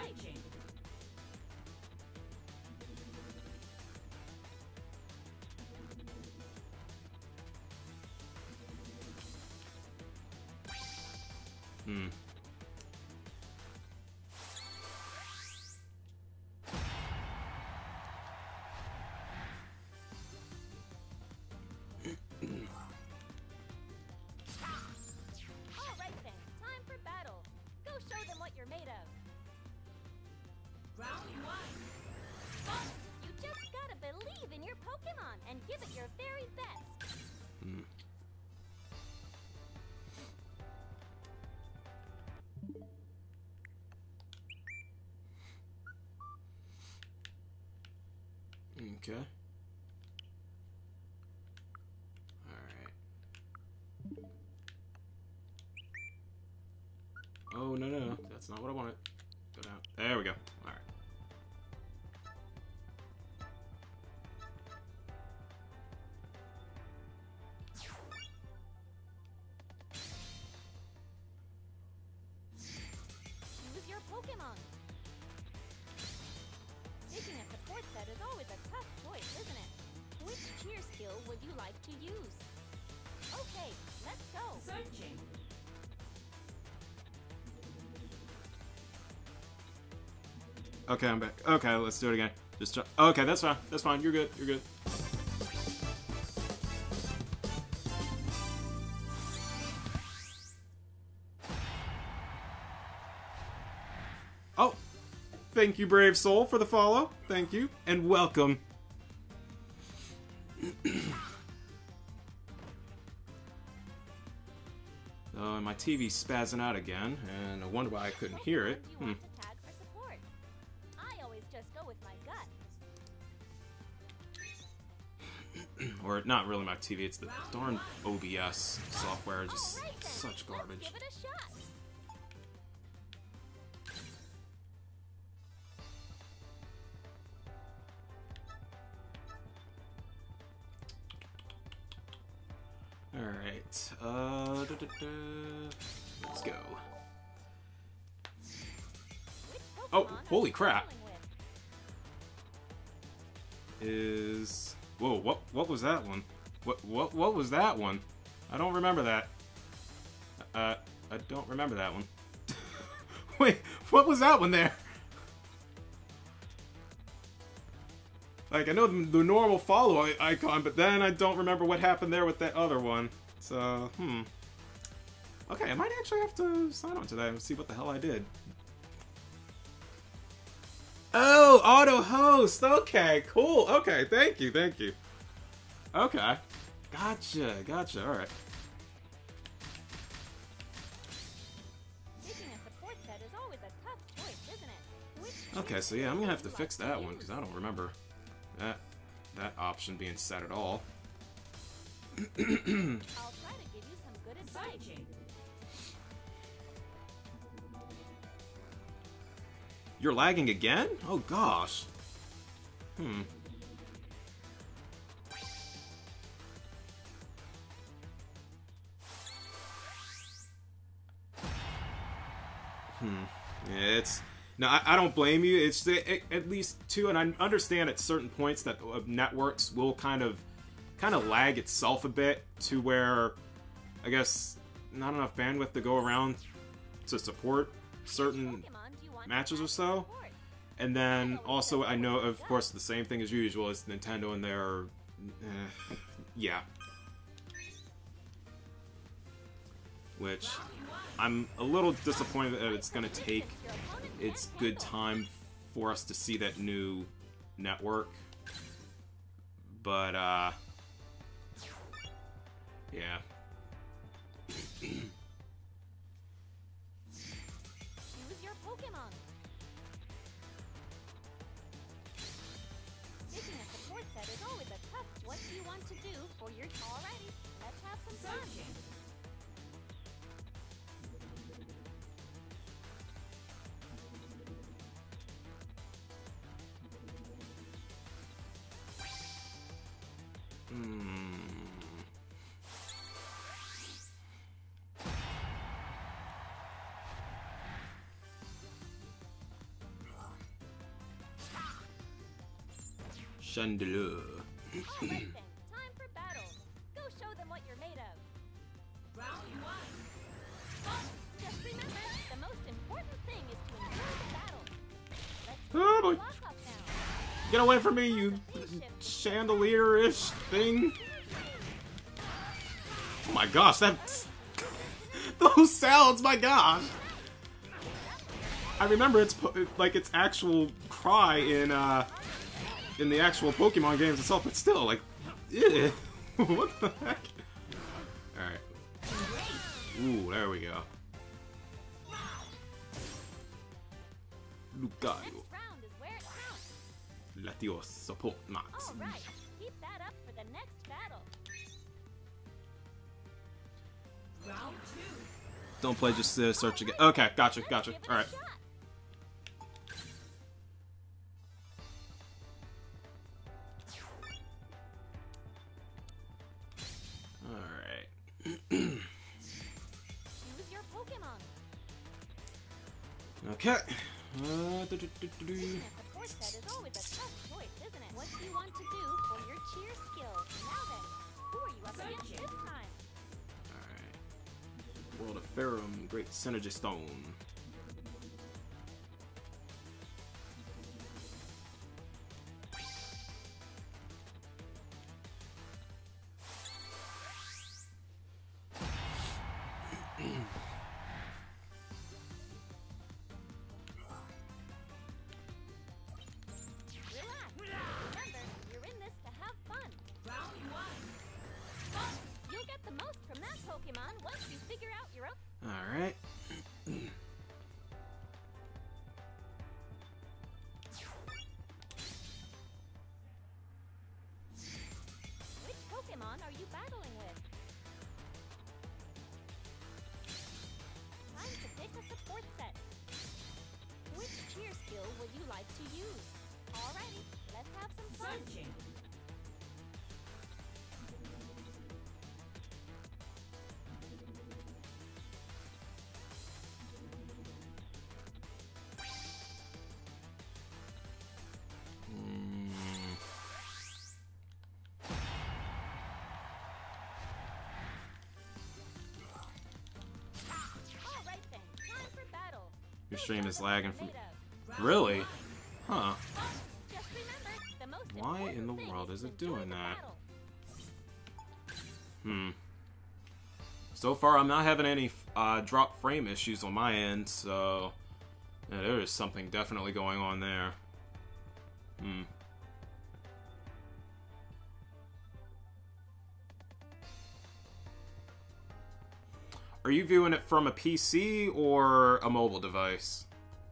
life. Searching. Hmm. Alright then, time for battle. Go show them what you're made of. Round one. You just gotta believe in your Pokemon and give it your very best. Hmm. Okay. Alright. Oh, no, no, no. That's not what I wanted. Go down. There we go. Alright. Use your Pokemon. Picking a support set is always a tough choice, isn't it? Which cheer skill would you like to use? Okay, let's go. Searching. Okay, I'm back. Okay, let's do it again. Just try. Okay, that's fine. That's fine. You're good. You're good. Oh, thank you, Brave Soul, for the follow. Thank you, and welcome. Oh, and my T V's spazzing out again, and I wonder why I couldn't hear it. Pokemon do you Hmm. want to tag for support? I always just go with my gut. Or not really my T V, it's the darn O B S software, just Alright then, such garbage. Let's give it a shot. Alright, uh, da, da, da. Let's go. Which Oh, Pokemon are holy you crap. battling with? Is... Whoa, what what was that one? What what what was that one? I don't remember that. Uh, I don't remember that one. Wait, what was that one there? Like, I know the, the normal follow i- icon, but then I don't remember what happened there with that other one. So, hmm. Okay, I might actually have to sign on to that and see what the hell I did. Oh, auto host. Okay, cool. Okay, thank you, thank you. Okay. Gotcha, gotcha. Alright. Picking a support set is always a tough choice, isn't it? Which Okay, so yeah, I'm gonna have to fix that one because I don't remember that that option being set at all. I'll try to give you some good advice. Searching. You're lagging again? Oh gosh. Hmm. Hmm. Yeah, it's no, I, I don't blame you. It's it, it, at least two, and I understand at certain points that uh, networks will kind of kind of lag itself a bit to where I guess not enough bandwidth to go around to support certain Pokemon do you want to matches or tag for so. support? And then also, I know, of course, the same thing as usual is Nintendo and their, uh, yeah. Which I'm a little disappointed that it's gonna take its good time for us to see that new network. But uh, yeah. Choose your Pokemon. Picking a support set is always a tough. What do you want to do for your? Alrighty, let's have some fun. Searching. Hmm. Chandelier. Alright then, time for battle. Go show them what you're made of. Round one. Just remember, the most important thing is to enjoy the battle. Let's Oh boy. lock up now. Get away from me, you chandelier-ish thing. Oh my gosh, that's... Those sounds, my gosh. I remember it's po like its actual cry in uh in the actual Pokemon games itself, but still, like, ew. What the heck? All right. Ooh, there we go. Lucario. Next round is where it counts. Latios support max. Alright, keep that up for the next battle. Round two. Don't play, just uh, search again. Okay, gotcha, Let's gotcha. give it All a right. shot. All right. Choose your Pokemon. Okay. Uh, do, do, do, do, do. Picking a support set is always a tough choice, isn't it? What do you want to do for your cheer skills? Now then, who are you up against this time? Alright. World of Ferrum, Great Synergy Stone. Relax. Remember, you're in this to have fun. Round one. You'll get the most from that Pokemon once you figure out your own. Alright. Which Pokemon are you battling with? Time to pick a support set. Which cheer skill would you like to use? Alrighty, let's have some fun. Searching. Mm. Alright then, time for battle. Your Go stream show is them what lagging you're from. made of. Really? Huh. Just remember, the most Why important in the thing world is is to it enjoy doing the that? battle. Hmm. So far, I'm not having any uh, drop frame issues on my end, so yeah, there is something definitely going on there. Hmm. Are you viewing it from a P C or a mobile device?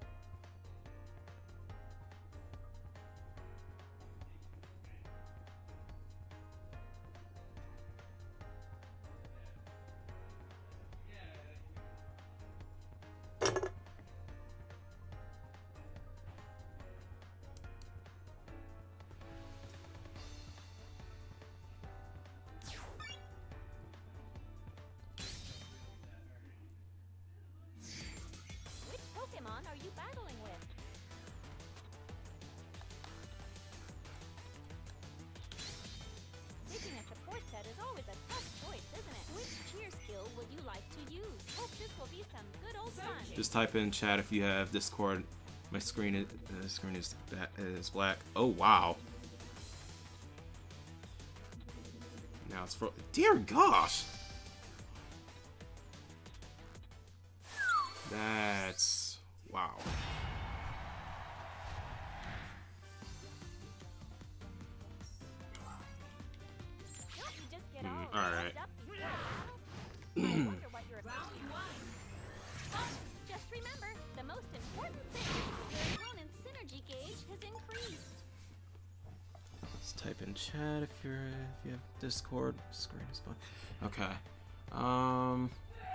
Which Pokemon are you battling with? Picking a support set is always a tough choice, isn't it? Which cheer skill would you like to use? Hope this will be some good old fun. Just type in chat if you have Discord. My screen is, uh, screen is, ba- is black. Oh, wow. Now it's for... Dear gosh! That's... Wow. Don't you just get Mm, all alright. worked up before a battle? I wonder what you're about Round to one. Just remember, the most important thing is that your opponent's synergy gauge has increased. Let's type in chat if you're if you have Discord. Screen is black. Okay. Um.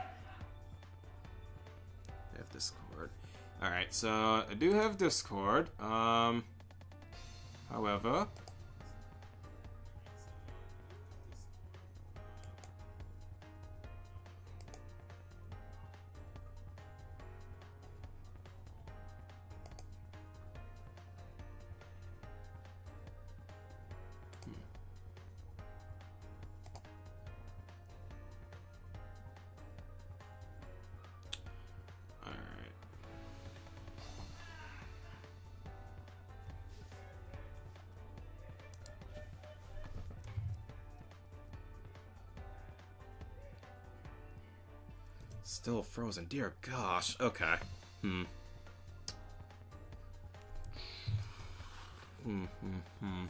I have Discord. All right. So I do have Discord. Um. However. Still frozen. Dear gosh. Okay. Hmm. Hmm, hmm, hmm.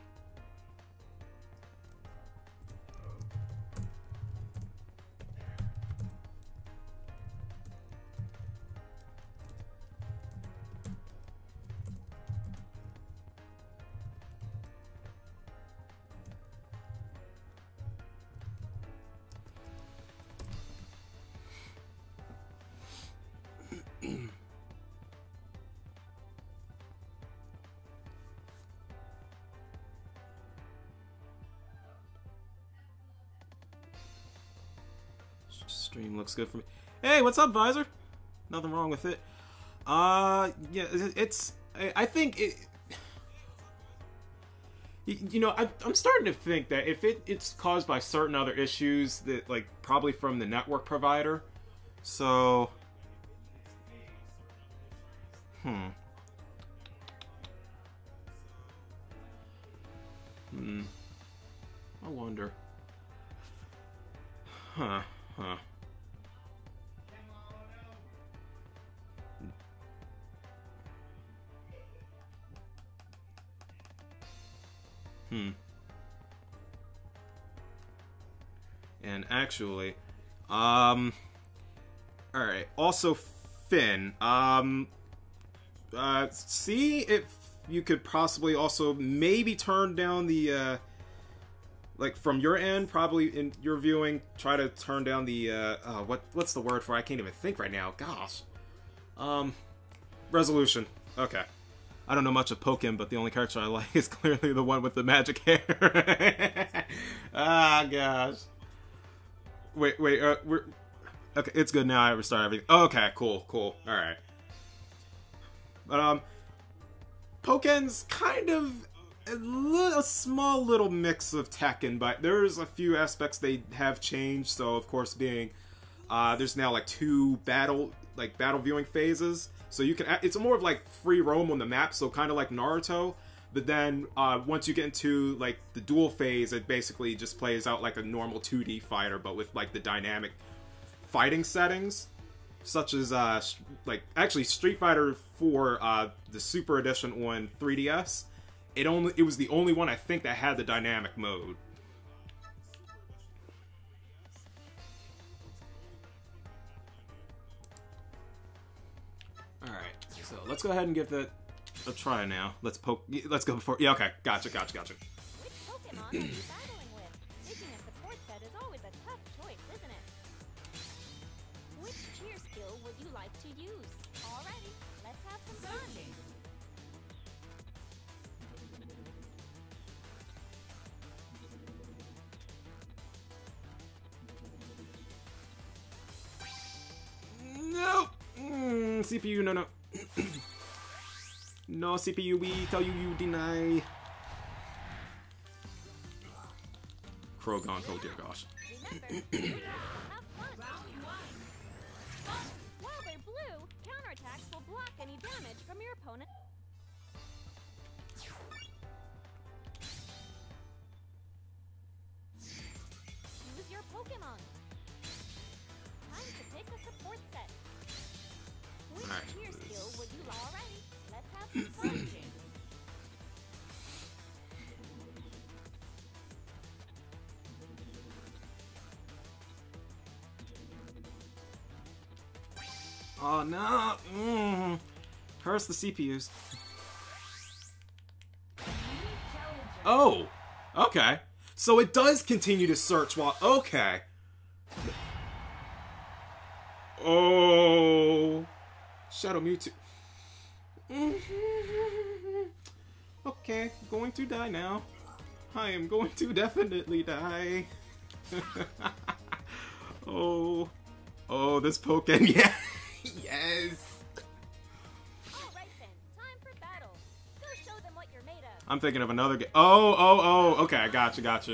Stream looks good for me. Hey, what's up, Visor? Nothing wrong with it. Uh, yeah, it's. I, I think it. You, you know, I, I'm starting to think that if it, it's caused by certain other issues that, like, probably from the network provider. So. Hmm. Hmm. I wonder. Huh. Huh. Hmm. And actually, um, all right. Also, Finn, um, uh, see if you could possibly also maybe turn down the, uh, like from your end, probably in your viewing, try to turn down the, uh, uh what, what's the word for it? I can't even think right now. Gosh. Um, resolution. Okay. I don't know much of Pokken, but the only character I like is clearly the one with the magic hair. Ah, gosh. Wait, wait, uh, we're... Okay, it's good now. I restart everything. Oh, okay, cool, cool. Alright. But, um... Pokken's kind of a, li a small little mix of Tekken, but there's a few aspects they have changed, so, of course, being... Uh, there's now, like, two battle, like, battle viewing phases. So you can, it's more of like free roam on the map, so kind of like Naruto. But then uh, once you get into like the duel phase, it basically just plays out like a normal two D fighter, but with like the dynamic fighting settings, such as uh, like actually Street Fighter four, uh, the Super Edition on three D S. It only, it was the only one I think that had the dynamic mode. So let's go ahead and give that a try now. Let's poke. Let's go before. Yeah, okay. Gotcha, gotcha, gotcha. Which Pokemon are you battling with? Picking a support set is always a tough choice, isn't it? Which cheer skill would you like to use? Alrighty, let's have some fun. No. Mm, C P U, no, no. No, C P U, we tell you you deny. Krogon, oh dear gosh. Remember, have fun. While they're blue, counterattacks will block any damage from your opponent. Use your Pokemon. Time to pick a support set. Which Alright. cheer skill would you like? Alrighty, let's have some fun. Oh no! Mm. Curse the C P Us. Oh! Okay. So it does continue to search while... Okay. Oh... Shadow Mewtwo. Okay, going to die now. I am going to definitely die. Oh... Oh, this Pokken, yeah! Yes! Alright then, time for battle. Go show them what you're made of. I'm thinking of another game. Oh, oh, oh, okay, gotcha, gotcha.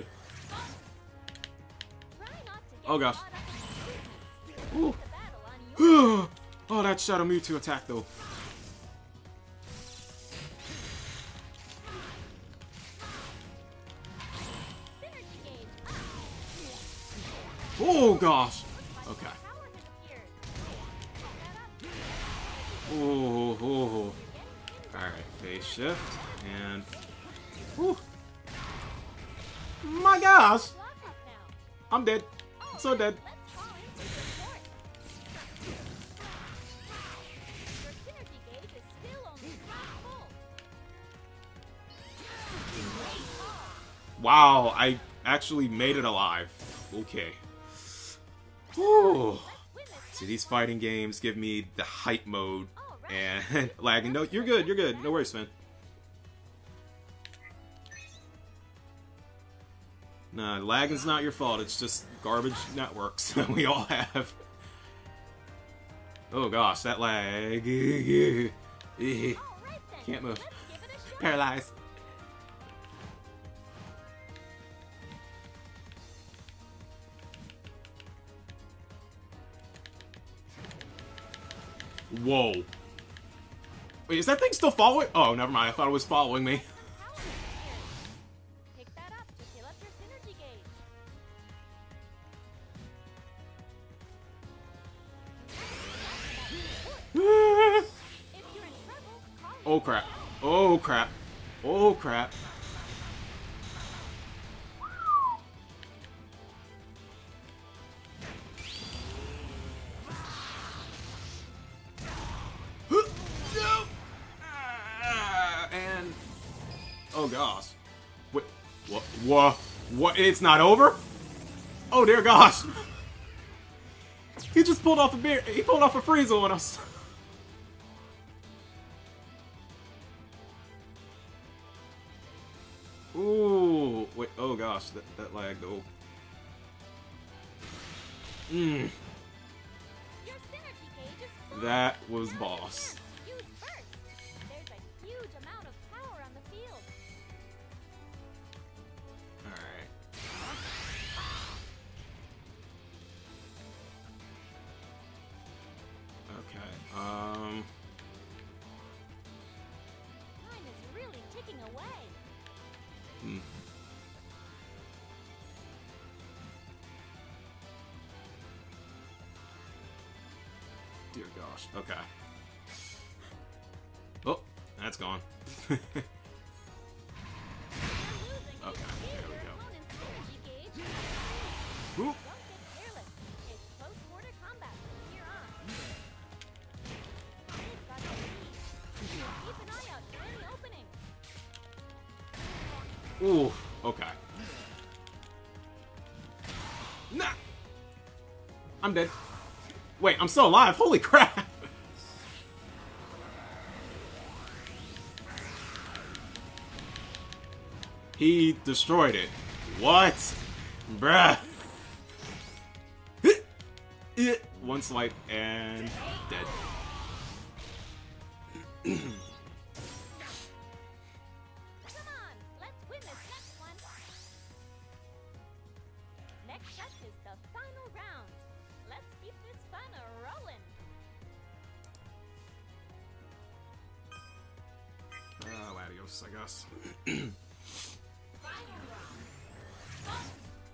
Try not to get Oh gosh. caught up in the Ooh. the battle on your Oh, that Shadow Mewtwo attack though. synergy gauge up. Oh gosh. Okay. Power has appeared. Ooh, ooh. Alright, phase shift, and... Whew. My gosh! Block up now. I'm dead. I'm so dead. Let's call in some support. Your synergy gauge is still only half full. Wow, I actually made it alive. Okay. Whew. Let's win this. See, these fighting games give me the hype mode All right. and lagging. No, you're good, you're good. No worries, man. Nah, lagging's not your fault. It's just garbage networks that we all have. Oh gosh, that lag. All right then. Can't move. Let's give it a shot. Paralyzed. Whoa. Wait, is that thing still following? Oh, never mind. I thought it was following me. Power here. Pick that up to fill up your synergy gauge. If you're in trouble, call Oh crap. Oh crap. Oh crap. No! Ah, and oh gosh. What what what what it's not over? Oh dear gosh. He just pulled off a beer he pulled off a Frieza on us. Ooh, wait, oh gosh, that, that lag though. Mmm, Your synergy gauge is full. that was boss. Use burst. There's a huge amount of power on the field. Alright. Okay, um... Time is really ticking away. Hmm. Dear gosh, okay. Oh, that's gone. You're losing. Okay, there we go. Opponent's synergy gauge. Ooh. Don't get careless. It's close quarter combat from here on. You've got the lead. Keep an eye out for any openings. Ooh, okay. Nah! I'm dead. Wait, I'm still alive. Holy crap! He destroyed it. What? Bruh. One swipe and dead. Come on, let's win this next one. Next up is the final round. Let's keep this fun a-rolling. Oh, adios, I guess. Final round. Fight.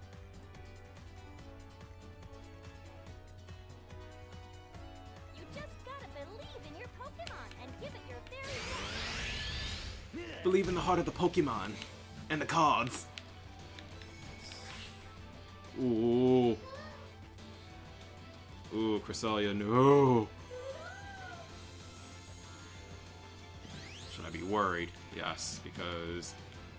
You just gotta believe in your Pokemon and give it your very best. Believe in the heart of the Pokemon and the cards. Ooh. Ooh, Cresselia, no. Should I be worried? Yes, because...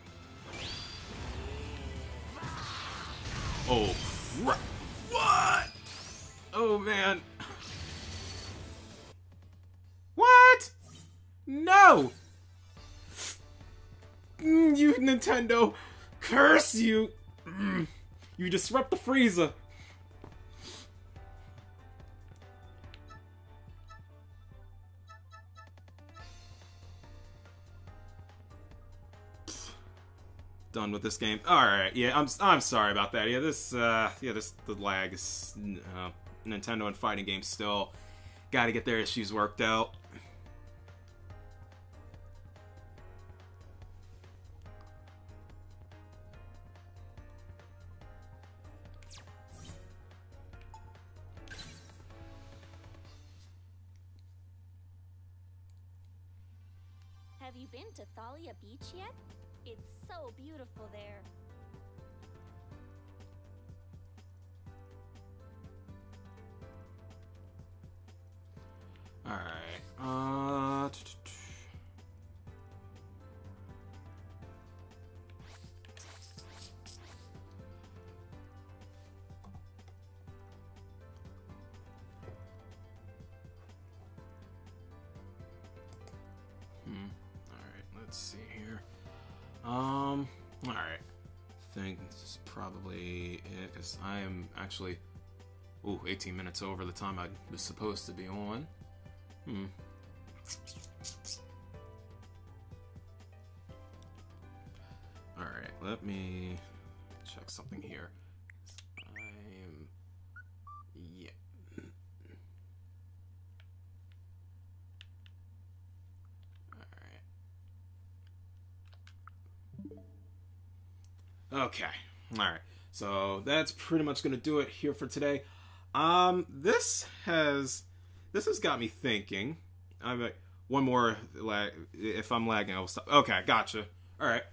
Oh, crap. What? Oh, man. What? No! Mm, you Nintendo! Curse you! Mm, you disrupt the Frieza! Done with this game. All right, yeah, I'm I'm sorry about that. Yeah, this uh, yeah, this the lag is uh, Nintendo and fighting games still got to get their issues worked out. Have you been to Thalia Beach yet? It's so beautiful there. Alright. Uh. Hmm. Alright, let's see here. Um. Alright. I think this is probably it, because I am actually. Ooh, eighteen minutes over the time I was supposed to be on. Hmm. Alright, let me check something here. I'm... Yeah. Alright. Okay. Alright. So that's pretty much gonna do it here for today. Um, this has... This has got me thinking. I'm like, one more lag. If I'm lagging, I'll stop. Okay, gotcha. All right.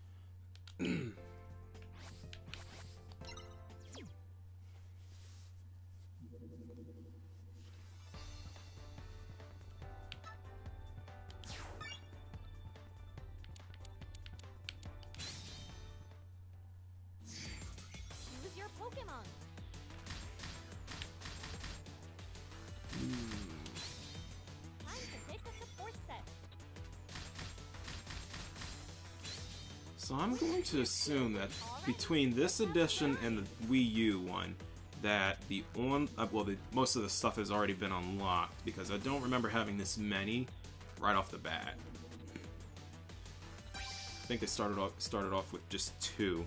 Use your Pokemon. Time to pick a support set. So I'm going to assume that between this edition and the Wii U one, that the on uh, well, the, most of the stuff has already been unlocked because I don't remember having this many right off the bat. I think they started off started off with just two.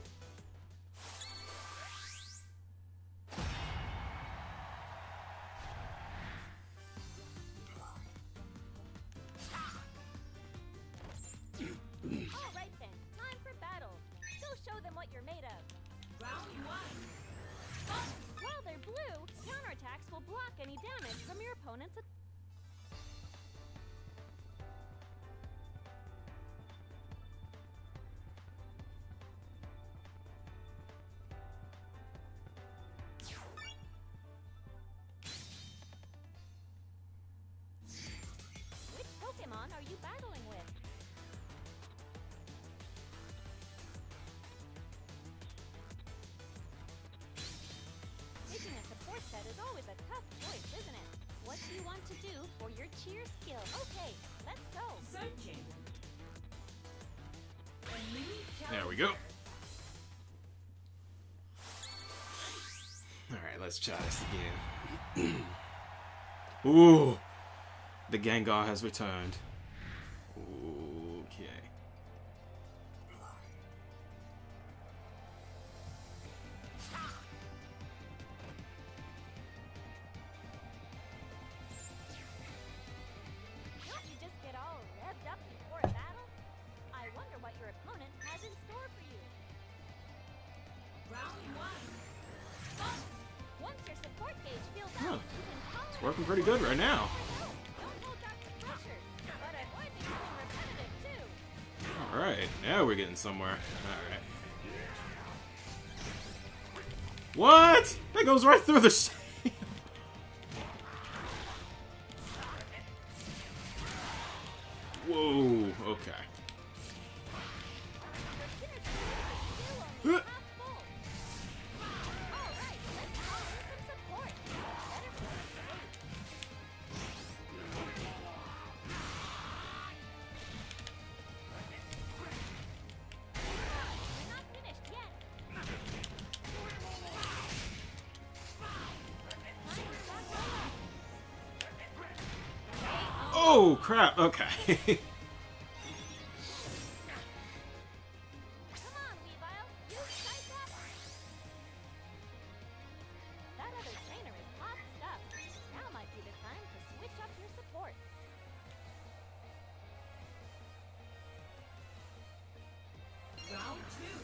Alright then, time for battle. Go show them what you're made of. Round one. While they're blue, counterattacks will block any damage from your opponent's attack. Which Pokemon are you battling with? Picking a support set is always a tough choice, isn't it? What do you want to do for your cheer skill? Okay, let's go. Searching. A new There we go. Alright, let's try this again. Ooh! The Gengar has returned. Okay. Don't you just get all revved up before a battle? I wonder what your opponent has in store for you. round one. Once your support gauge fills Huh. out, you can call It's it. working pretty good right now. Don't hold back the pressure, but avoid becoming repetitive too. Alright, now we're getting somewhere. Alright. What? That goes right through the sh- Whoa, okay. Your synergy is still only half full. Alright, let's call in some support. Better play it safe. We're not finished yet. Time to stop rolling. Oh, crap, okay. Come on, Weavile. Use Psych Up. That other trainer is hot stuff. Now might be the time to switch up your support. Round two.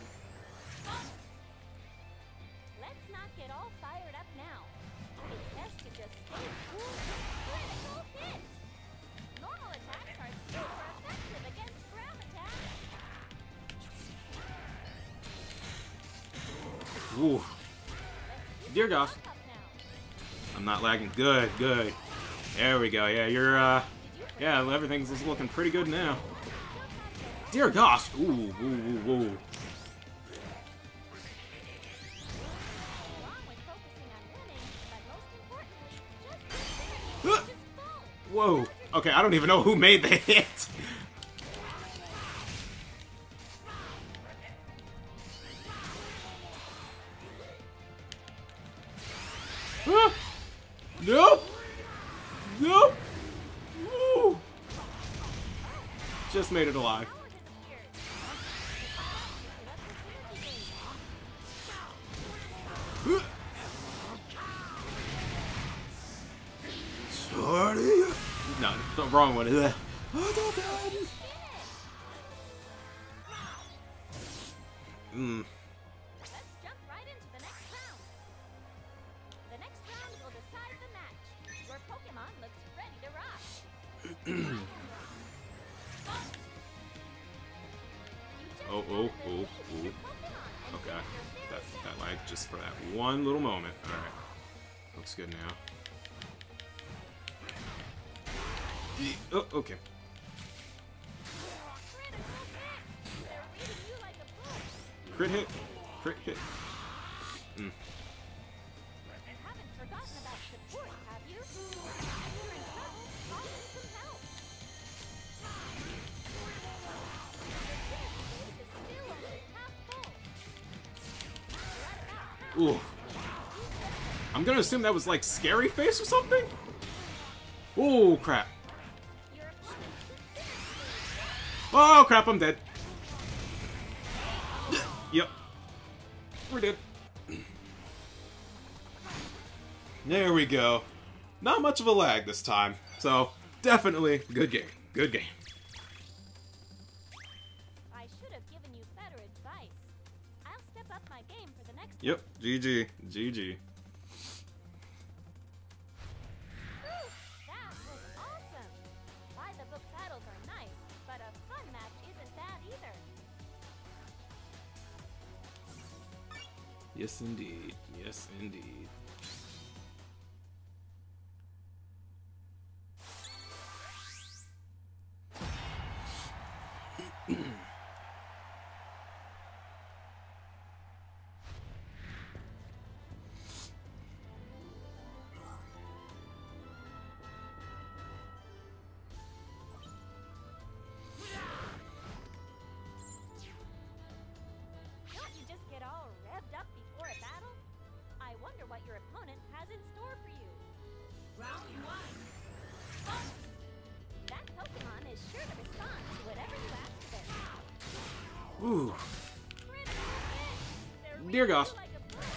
Let's not get all fired up now. It's best to just stay cool. Critical hit! Normal attacks are super effective against Ooh. Dear gosh. Up now. I'm not lagging. Good, good. There we go. Yeah, you're, uh... yeah, everything's looking pretty good now. Dear gosh. Ooh, ooh, ooh, ooh. Wrong with focusing on winning, but most importantly, just Huh. just full. Whoa. Okay, I don't even know who made the hit. Ah. Nope. Nope. Woo. Just made it alive. Sorry. No, the wrong one. Oh, mm. Let's jump right into the next round. The next round will decide the match. Your Pokemon looks ready to rock. You just Oh, have oh, to oh, release oh. your Pokemon and Okay. get your very That, best. that lag just for that one little moment. Alright. Looks good now. Oh, okay. Critical hit! They're reading you like a book. Crit hit. Crit hit. Mm. You haven't forgotten about support, have you? If you're in trouble, call in some help. Your Trinity Gauge is still only half full. You're at about half. Ooh. I'm gonna assume that was like Scary Face or something? Oh crap. Your opponent's Infinity Oh crap, I'm dead. Yep. We're dead. There we go. Not much of a lag this time. So, definitely good game. Good game. I should have given you better advice. I'll step up my game for the next Yep. G G. G G. Whew, that was awesome. By the book battles are nice, but a fun match isn't bad either. Yes, indeed. Yes, indeed. Don't you just get all revved up before a battle? I wonder what your opponent has in store for you. Round one. That Pokemon is sure to respond to whatever you ask of it. Ooh. Critical hit! They're Dear reading gosh. you like a book.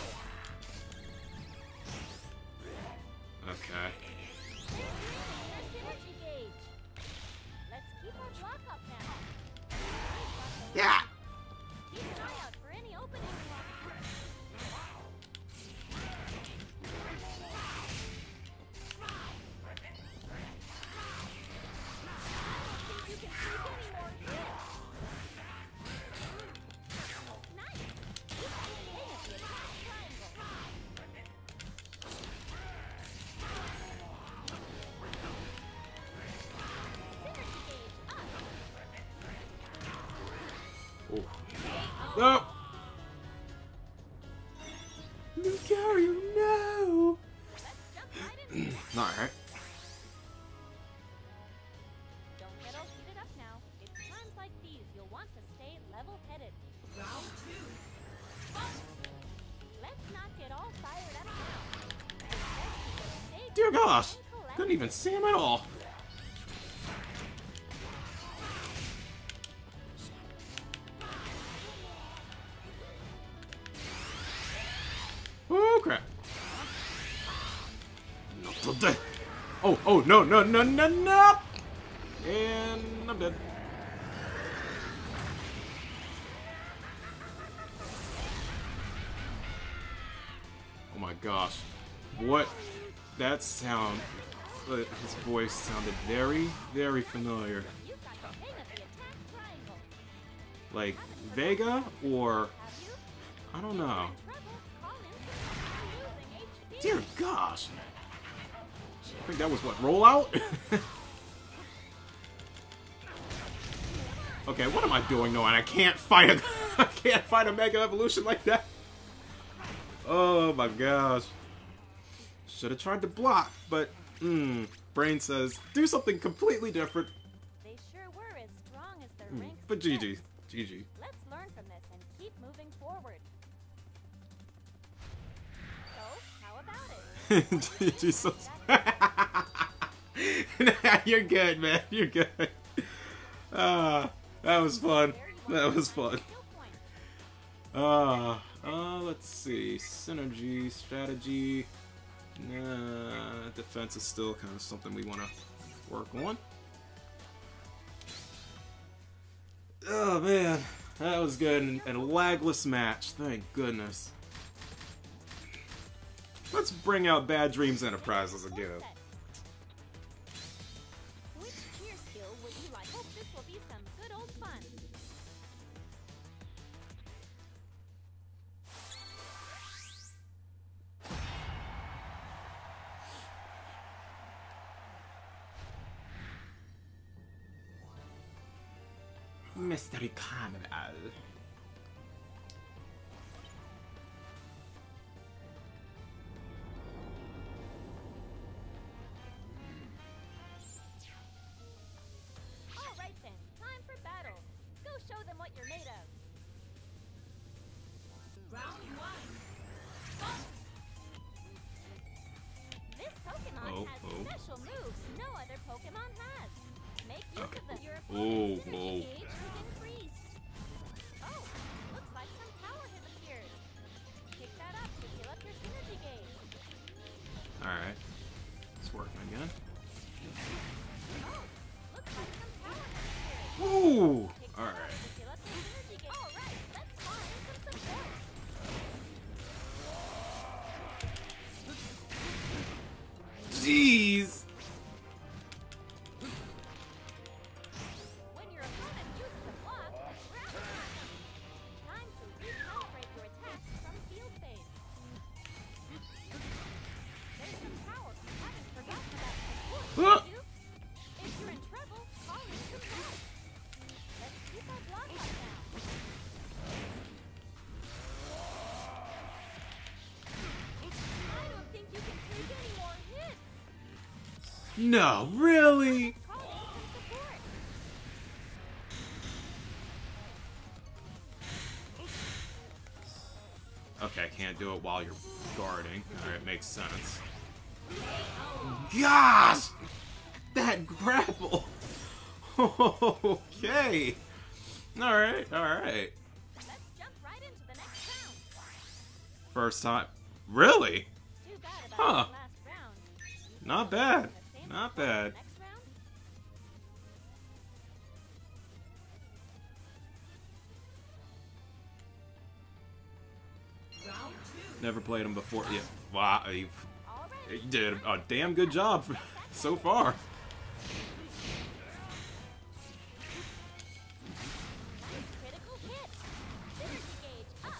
Okay. They're using your Synergy Gauge. Let's keep our block up now. Yeah. Keep an eye out for any openings. Think you can take any more hits? Nice. Keep the hang of the attack triangle. Synergy Gauge up. Oh. No. Lucario, no. Let's jump right into it. Alright. Don't get all heated up now. It's times like these you'll want to stay level-headed. Round two. Let's not get all fired up now. It's best to just stay Dear calm gosh. and collected. Couldn't even see him at all. Oh crap. Not today. Oh, oh, no, no, no, no, no. And I'm dead. Oh my gosh. What? That sound. uh, His voice sounded very, very familiar. You've got the hang of the attack triangle. Like Vega or Have you? I don't know. In trouble, Dear gosh. I think that was what, rollout? Okay, what am I doing knowing I can't fight a I can't fight a Mega Evolution like that? Oh my gosh. Should have tried to block, but hmm. Brain says, do something completely different. They sure were as strong as their Hmm, ranks. but G G. suggest. G G. Let's learn from this and keep moving forward. So, how about it? G G so Nah, you're good, man. You're good. Ah, that was fun. That was fun. Uh, uh, let's see. Synergy, strategy. Nah, defense is still kind of something we want to work on. Oh man, that was good and, and a lagless match. Thank goodness. Let's bring out Bad Dreams Enterprises again. Which cheer skill would you like? Hope this will be some good old fun. Mystery Carnival. All right then, time for battle. Go show them what you're made of. Round one. This Pokemon Oh, has oh. special moves no other Pokemon has. Make use Okay. of them. Your Oh, opponent's synergy oh. gauge has increased. Oh, looks like some power has appeared. Pick that up to heal up your synergy gauge. Alright. It's working again. Oh, looks like some power has appeared. Ooh! Pick that Alright. up to heal up your synergy gauge. All right, let's find some support. Jeez! When your opponent uses a block, grab it. Time to recalibrate your attacks from field phase. There's some power. Haven't forgotten about support, Ah! have you? If you're in trouble, call in some help. Let's keep our block up now. I don't think you can take any more hits. No, really? Call in some support. Okay, can't do it while you're guarding. Alright, makes sense. Gosh! That grapple! Okay! Alright, alright. Let's jump right into the next round. First time. Really? Too bad about Huh. that last round. You Not think bad. we'll be in the same Not spot bad. Next round? Round two. Never played him before. Yeah. Wow, you All right. you did a damn good job so far. Nice critical hit. Synergy gauge up.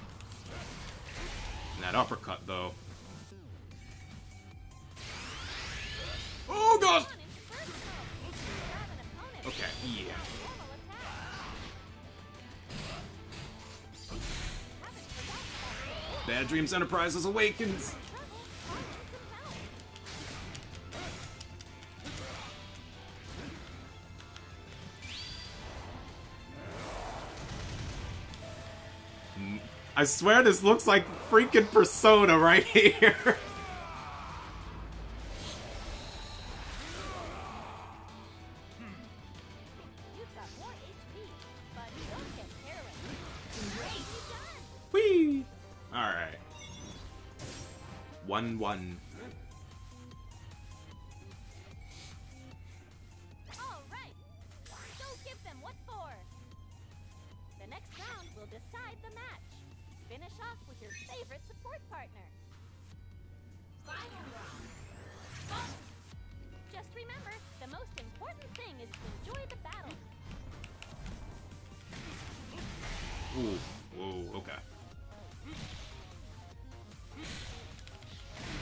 And that uppercut, though. Oh, gosh! On into first mode. Grab an opponent. Okay, yeah. Normal attack. Haven't forgotten about Bad Dreams Enterprises awakens. trouble. Call in some help. I swear this looks like freaking Persona right here. You've got more H P, but don't get careless. Great. Done. Whee! Alright. one one. All right. Go give them what for. The next round will decide the match. Finish off with your favorite support partner. Final round. Just remember, the most important thing is to enjoy the battle. Ooh. Whoa, okay.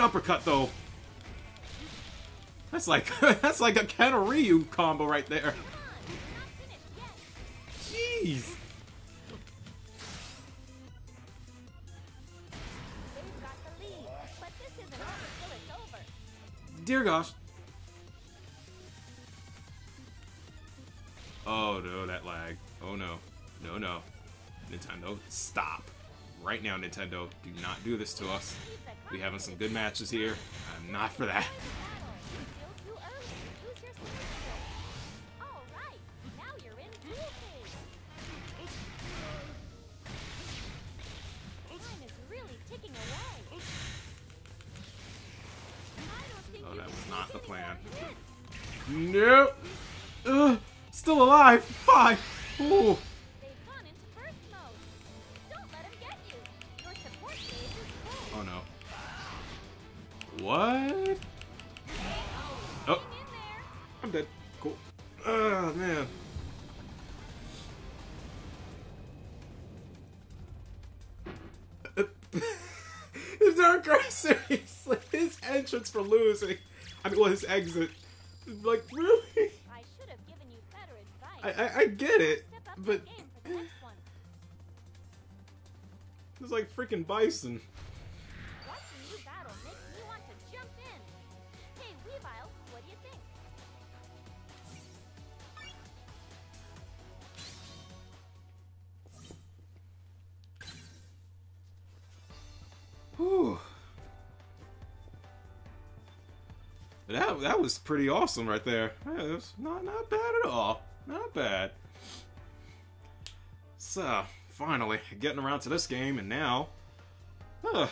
uppercut though. That's like that's like a Ken Ryu combo right there. Jeez. They've got the lead, but this isn't over till it's over. Dear gosh. Oh no, that lag. Oh no. No, no. Nintendo, stop. Right now, Nintendo, do not do this to us. We having some good matches here. I'm not for that. Still too early. Use your super skill. All right, now you're in duel phase. Time is really ticking away. I don't think Oh, you that can was not the take plan. any Nope. Ugh, still alive. Five. Ooh. They've gone into burst mode. Don't let him get you. Your support phase is full. Oh no. What? Oh, Hang in there. I'm dead. Cool. Oh man. Darkrai, seriously, his entrance for losing. I mean, well, his exit. Like, really? I should have given you better I, advice. I, I get it, Step up but the game for the next one. it's like freaking Bison. Watching you battle makes me want to jump in. Hey, Weavile, what do you think? Whew. That that was pretty awesome right there. Yeah, it was not not bad at all. Not bad. So finally getting around to this game, and now, uh,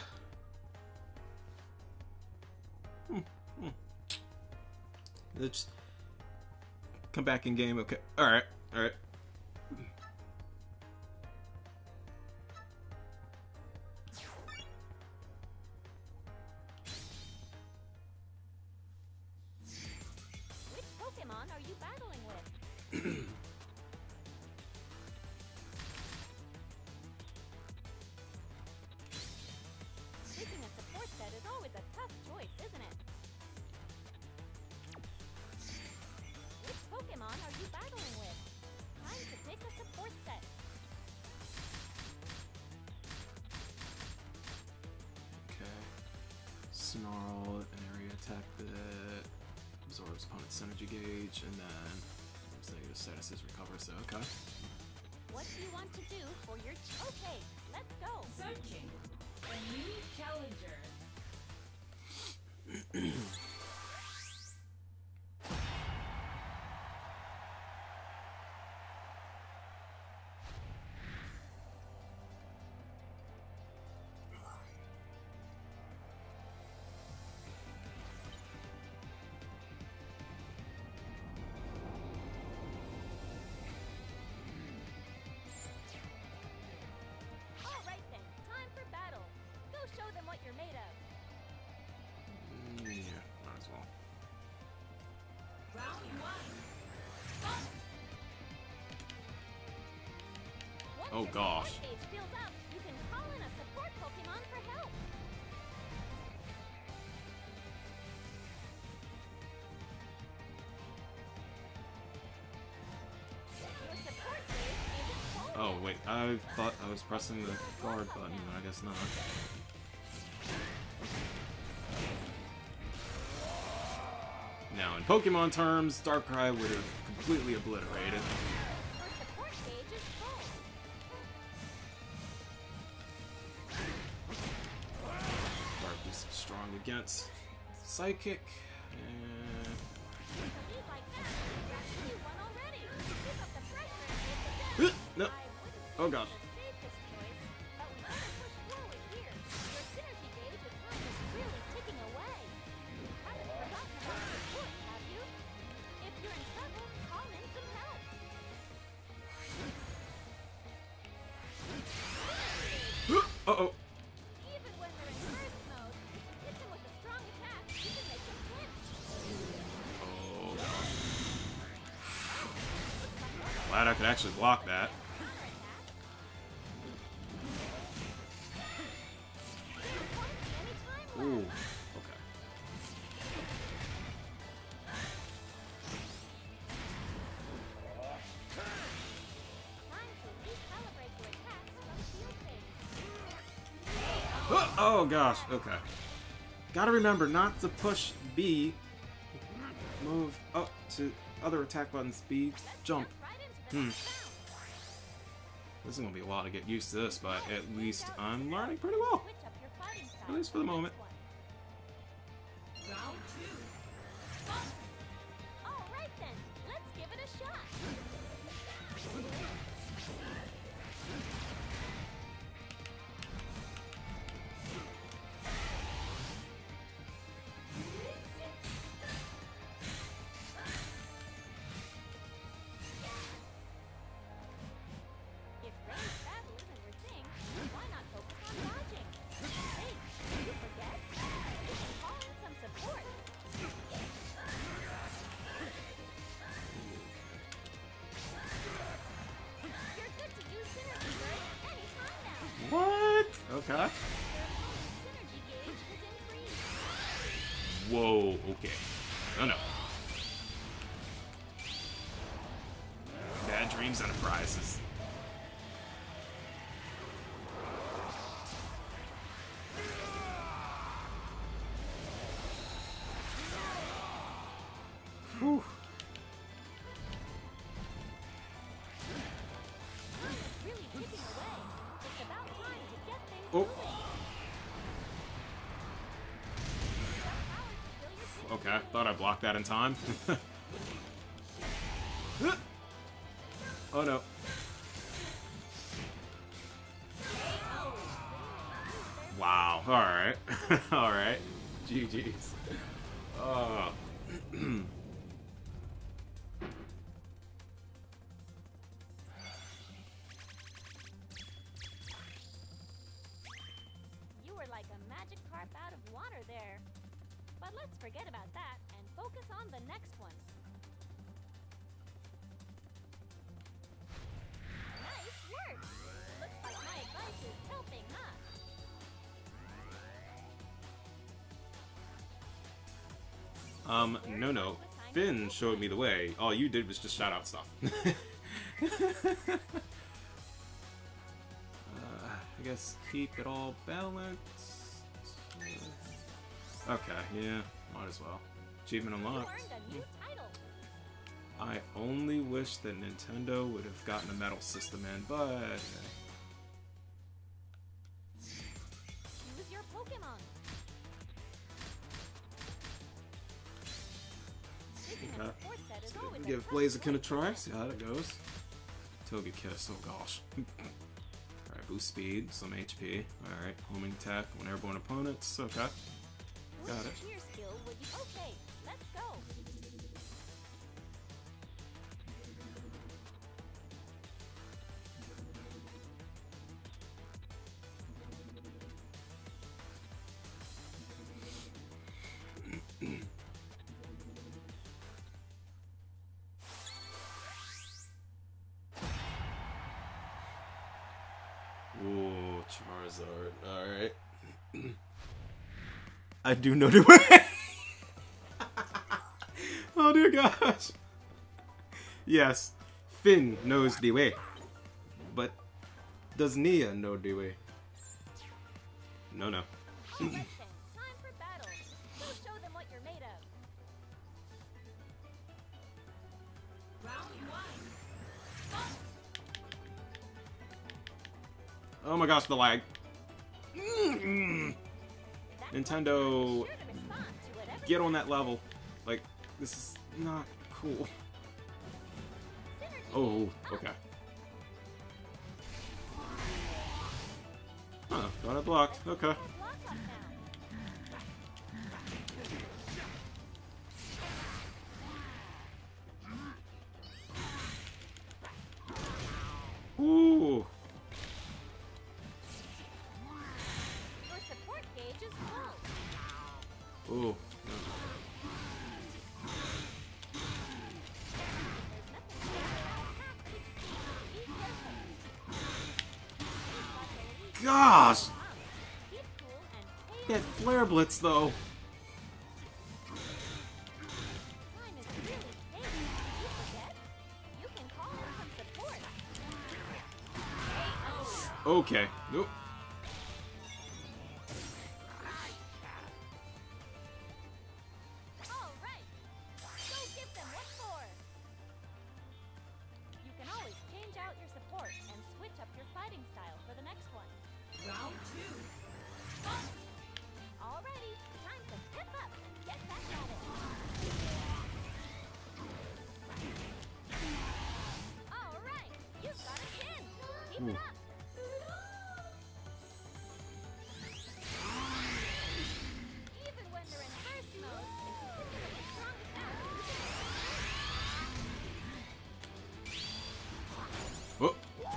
hmm, hmm. Let's come back in game. Okay, all right, all right. Which Pokemon are you battling with? Picking a support set is always a tough choice, isn't it? Which Pokemon are you battling with? Time to pick a support set. Okay. Snarl, an area attack that absorbs opponent's energy gauge, and then say the status is recovered, so okay. What do you want to do for your... Ch okay, let's go. Searching. A new challenger. All right then, time for battle. Go show them what you're made of. Mm, yeah, might as well. Round one. Once Oh, your gosh. support gauge fills up, you can call in a support Pokemon for help. Your support gauge isn't full Oh, yet. wait, I thought I was pressing the guard button, I guess not. Now, in Pokemon terms, Darkrai would have completely obliterated. Your support gauge is full. Dark is strong against Psychic, and... Lead like that, that's you won already. Keep up the pressure and take the best. No. I wouldn't Oh, say gosh. it's the safest choice, but we better push forward here. Your synergy gauge with time is really ticking away. You haven't forgotten about support, have you? If you're in trouble, call in some help. Uh-oh. Even when they're in burst mode, if you hit them with a strong attack, you can make them flinch. Oh, gosh. Glad I could actually block that. Counterattack. Any time left. Ooh. Okay. Oh, oh gosh, okay. Gotta remember not to push B. Move up to other attack buttons. B, jump. Hmm. This is gonna be a while to get used to this, but at least I'm learning pretty well. At least for the moment. Round two. Alright then, let's give it a shot. If ranged battle isn't your thing, why not focus on dodging? Hey, did you forget? You can call in some support. You're good to use Synergy Burst anytime now. What? Okay. Synergy gauge is increased. Whoa, okay. Oh no. Bad Dreams Enterprises. Whew. Time is really ticking away. It's about time to get things Oh. moving. Okay, thought I blocked that in time. Oh no. Wow. Alright. Alright. G G's. Oh. You were like a magic carp out of water there. But let's forget about that and focus on the next one. Nice work! Looks like my advice is helping, huh? Um, no, no. Finn showed me the way. All you did was just shout out stuff. uh, I guess keep it all balanced. Okay, yeah, might as well. Achievement You unlocked. earned a new title. I only wish that Nintendo would have gotten a medal system in, but... Choose your Pokemon. Picking a Okay. sports set is always a Give tough Blaziken a choice. try, see how that goes. Togekiss, oh gosh. Alright, boost speed, some H P. Alright, homing tech on airborne opponents, okay. Got Which it. cheer skill would you? Okay, let's go. Ooh, Charizard. Alright. I do know the way! Oh dear gosh. Yes, Finn knows the way. But does Nia know the way? No, no. Alright then, time for battle. Go show them what you're made of. Round one. Oh my gosh, the lag. Mm-mm. That Nintendo, Pokemon is sure to respond to whatever get you on that level. Like, this is not cool. Synergy Oh, gauge up. okay. Huh, got it blocked. Okay. Block up now. Ooh. Your support gauge is full. Ooh. There's nothing to attack H P. Be careful. You've got the lead. Gosh! Keep cool and pay That Flare Blitz, though. Time is really big. Did you forget? You can call in some support. Okay. Nope. Alrighty, time to step up. Get back at it. Alright, you've got a chin. Keep it up. Even when they're in burst mode, if you think you're as strong as that, Whoop.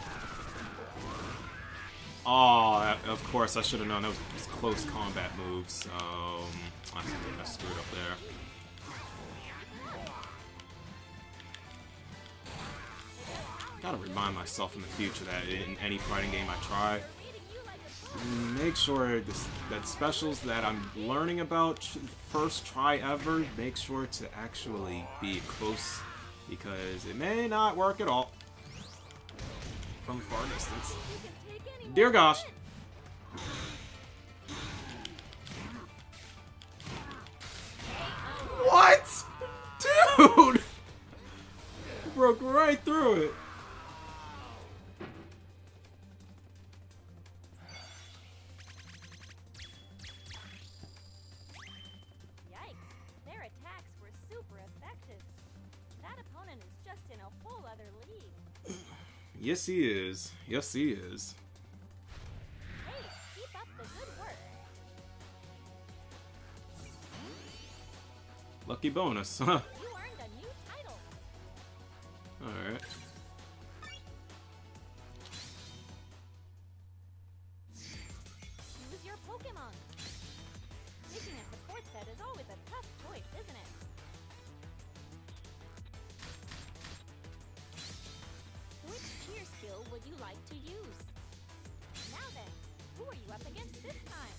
Oh, of course I should have known that was close combat moves. Um, I think I screwed up there. Gotta remind myself in the future that in any fighting game I try, make sure this, that specials that I'm learning about first try ever, make sure to actually be close, because it may not work at all from far distance. Dear gosh. What? Dude! Broke right through it. Yikes, their attacks were super effective. That opponent is just in a whole other league. Yes, he is. Yes, he is. Hey, keep up the good work. Lucky bonus, huh? You earned a new title. Alright. Choose your Pokemon. Picking a support set is always a tough choice, isn't it? Which cheer skill would you like to use? Now then, who are you up against this time?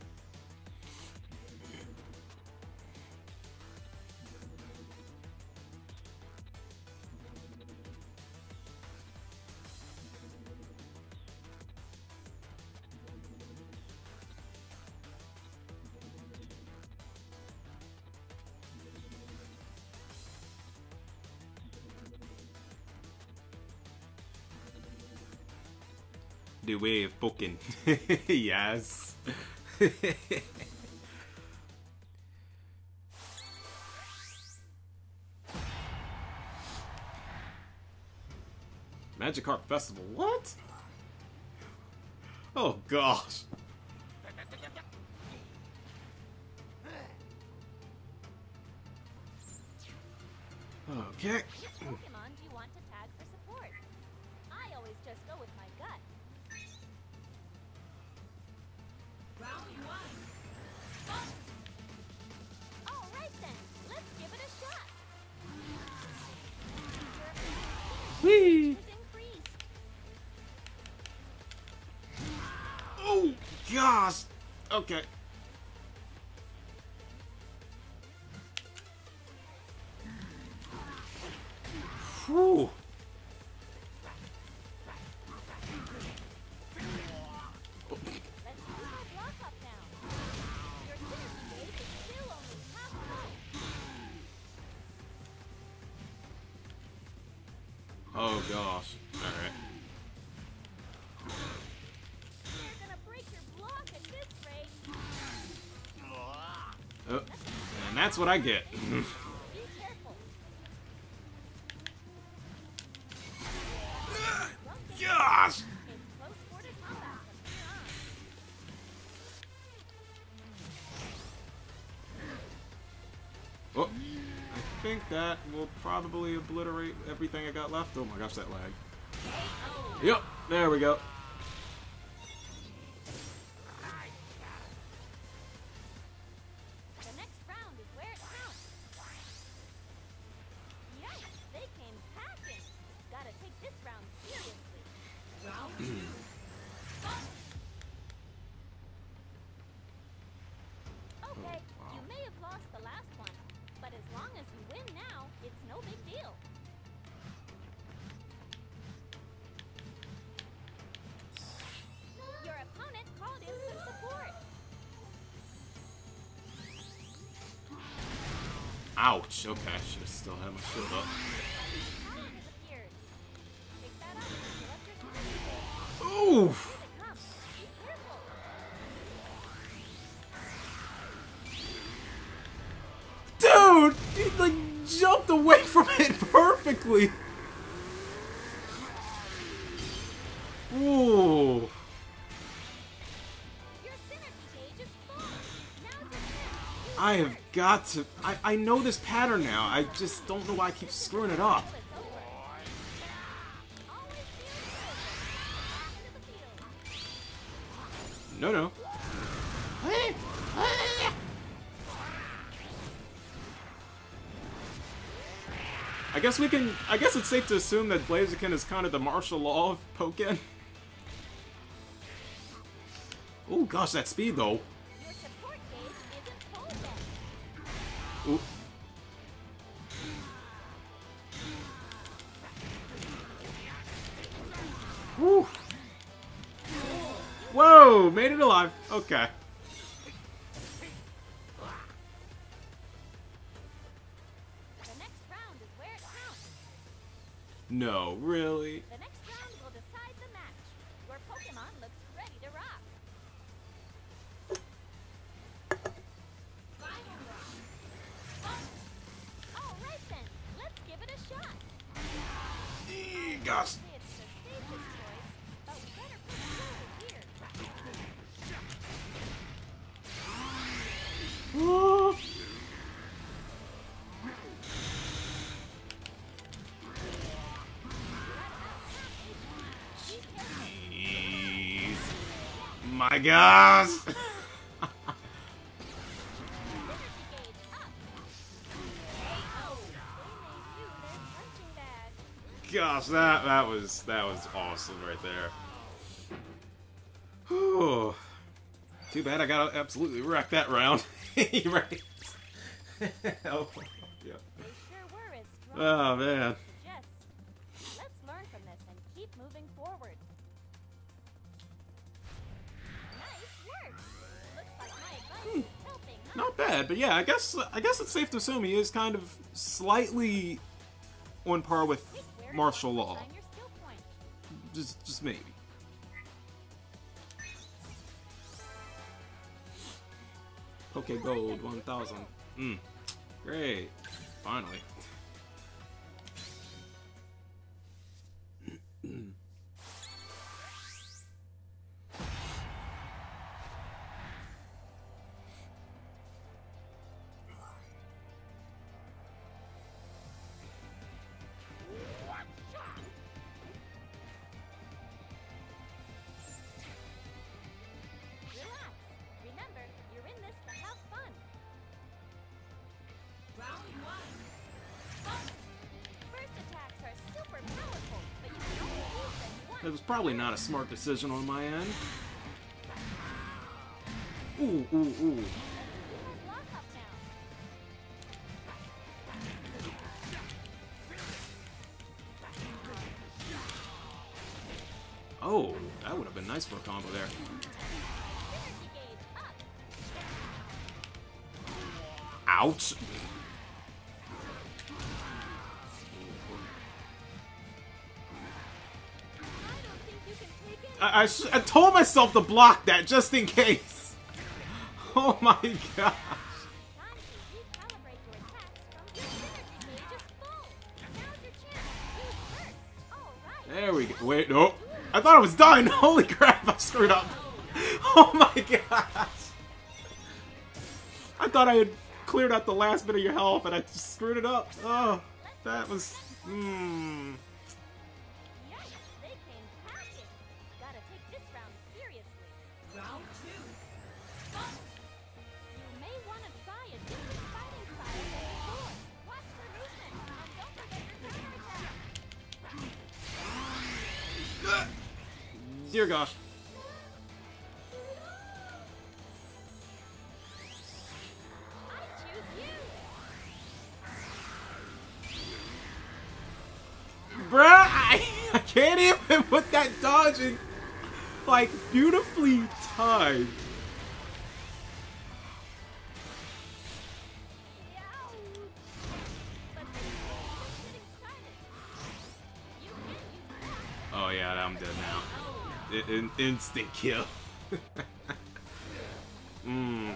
The way of booking. Yes. Magikarp Festival. What? Oh gosh. Okay. Which Pokemon do you want to tag for support? I always just go with my gut. Round one. Alright then, let's give it a shot. Whee! Your has increased. Oh gosh. Okay. Whew. Let's use our block up now. Your dinner stage is still only half full. Oh gosh. Alright. You're gonna break your block at this rate. Oh, and that's what I get. Be careful. Gosh. It's close quarter combat from here on. Oh, I think that will probably obliterate everything I got left. Oh my gosh, that lag. Yep, there we go. The next round is where it counts. Yikes, they came packing. Gotta take this round seriously. Round two. Okay, you may have lost the last one, but as long as you win now, it's no big deal. Your opponent called in some support. Ouch. Okay, I should have still had my shield up. Power has appeared. Pick that up and fill up your support. Oof. Here they come. Be careful. quickly. Ooh. Your synergy gauge is full. Now's your chance. I have got to... I, I know this pattern now. I just don't know why I keep screwing it up. It's over. Always feel good. Into the field. No, no. I guess we can... I guess it's safe to assume that Blaziken is kind of the martial law of Pokken. Oh gosh, that speed though. Your support gauge isn't full yet. Ooh. Woo. Whoa! Made it alive. Okay. The next round is where it counts. No, really? The next round will decide the match. Your Pokemon looks ready to rock. Final round. All right then, let's give it a shot. Gosh. Say it's the safest choice, but we better put it here. Oh. Jeez. My gosh. Synergy gauge up. Oh, they made you their punching bag. Gosh, that that was that was awesome right there. Whew. Too bad I got absolutely wrecked that round. Right. Oh, yeah. They sure were as strong Oh as man. Jess. Let's learn from this and keep moving forward. Nice work. Looks like my advice is helping, huh? Not bad, but yeah, I guess I guess it's safe to assume he is kind of slightly on par with Pick where martial you law. want to shine your skill points. Just just maybe. Poke Gold one thousand. Mm. Great. Finally. Relax. Remember, you're in this to have fun. Round one. First attacks are super powerful, but you can only use them once. It was probably not a smart decision on my end. Ooh, ooh, ooh. You have lock up now. Oh, that would have been nice for a combo there. Synergy gauge up. Ouch. I don't think you can take any. I, I, sh I told myself to block that just in case. Oh my gosh. Time to recalibrate your attacks from your synergy gauge is full. Now's your chance. Use burst. All right. There we go. Wait, no. I thought I was done. Holy crap, I screwed up. Oh my gosh. I thought I had cleared out the last bit of your health and I just screwed it up. Oh, that was... Hmm. Yikes, they came packing. Gotta take this round seriously. Round two. You may want to try a different fighting style than before. Watch their movement, and don't forget your counterattack. Dear gosh. I choose you. Bruh, I, I can't even put that dodging. Like, beautifully timed. Ouch. But the game is getting started. You can use that. Oh yeah, I'm dead now. I- in- instant kill. Mmm.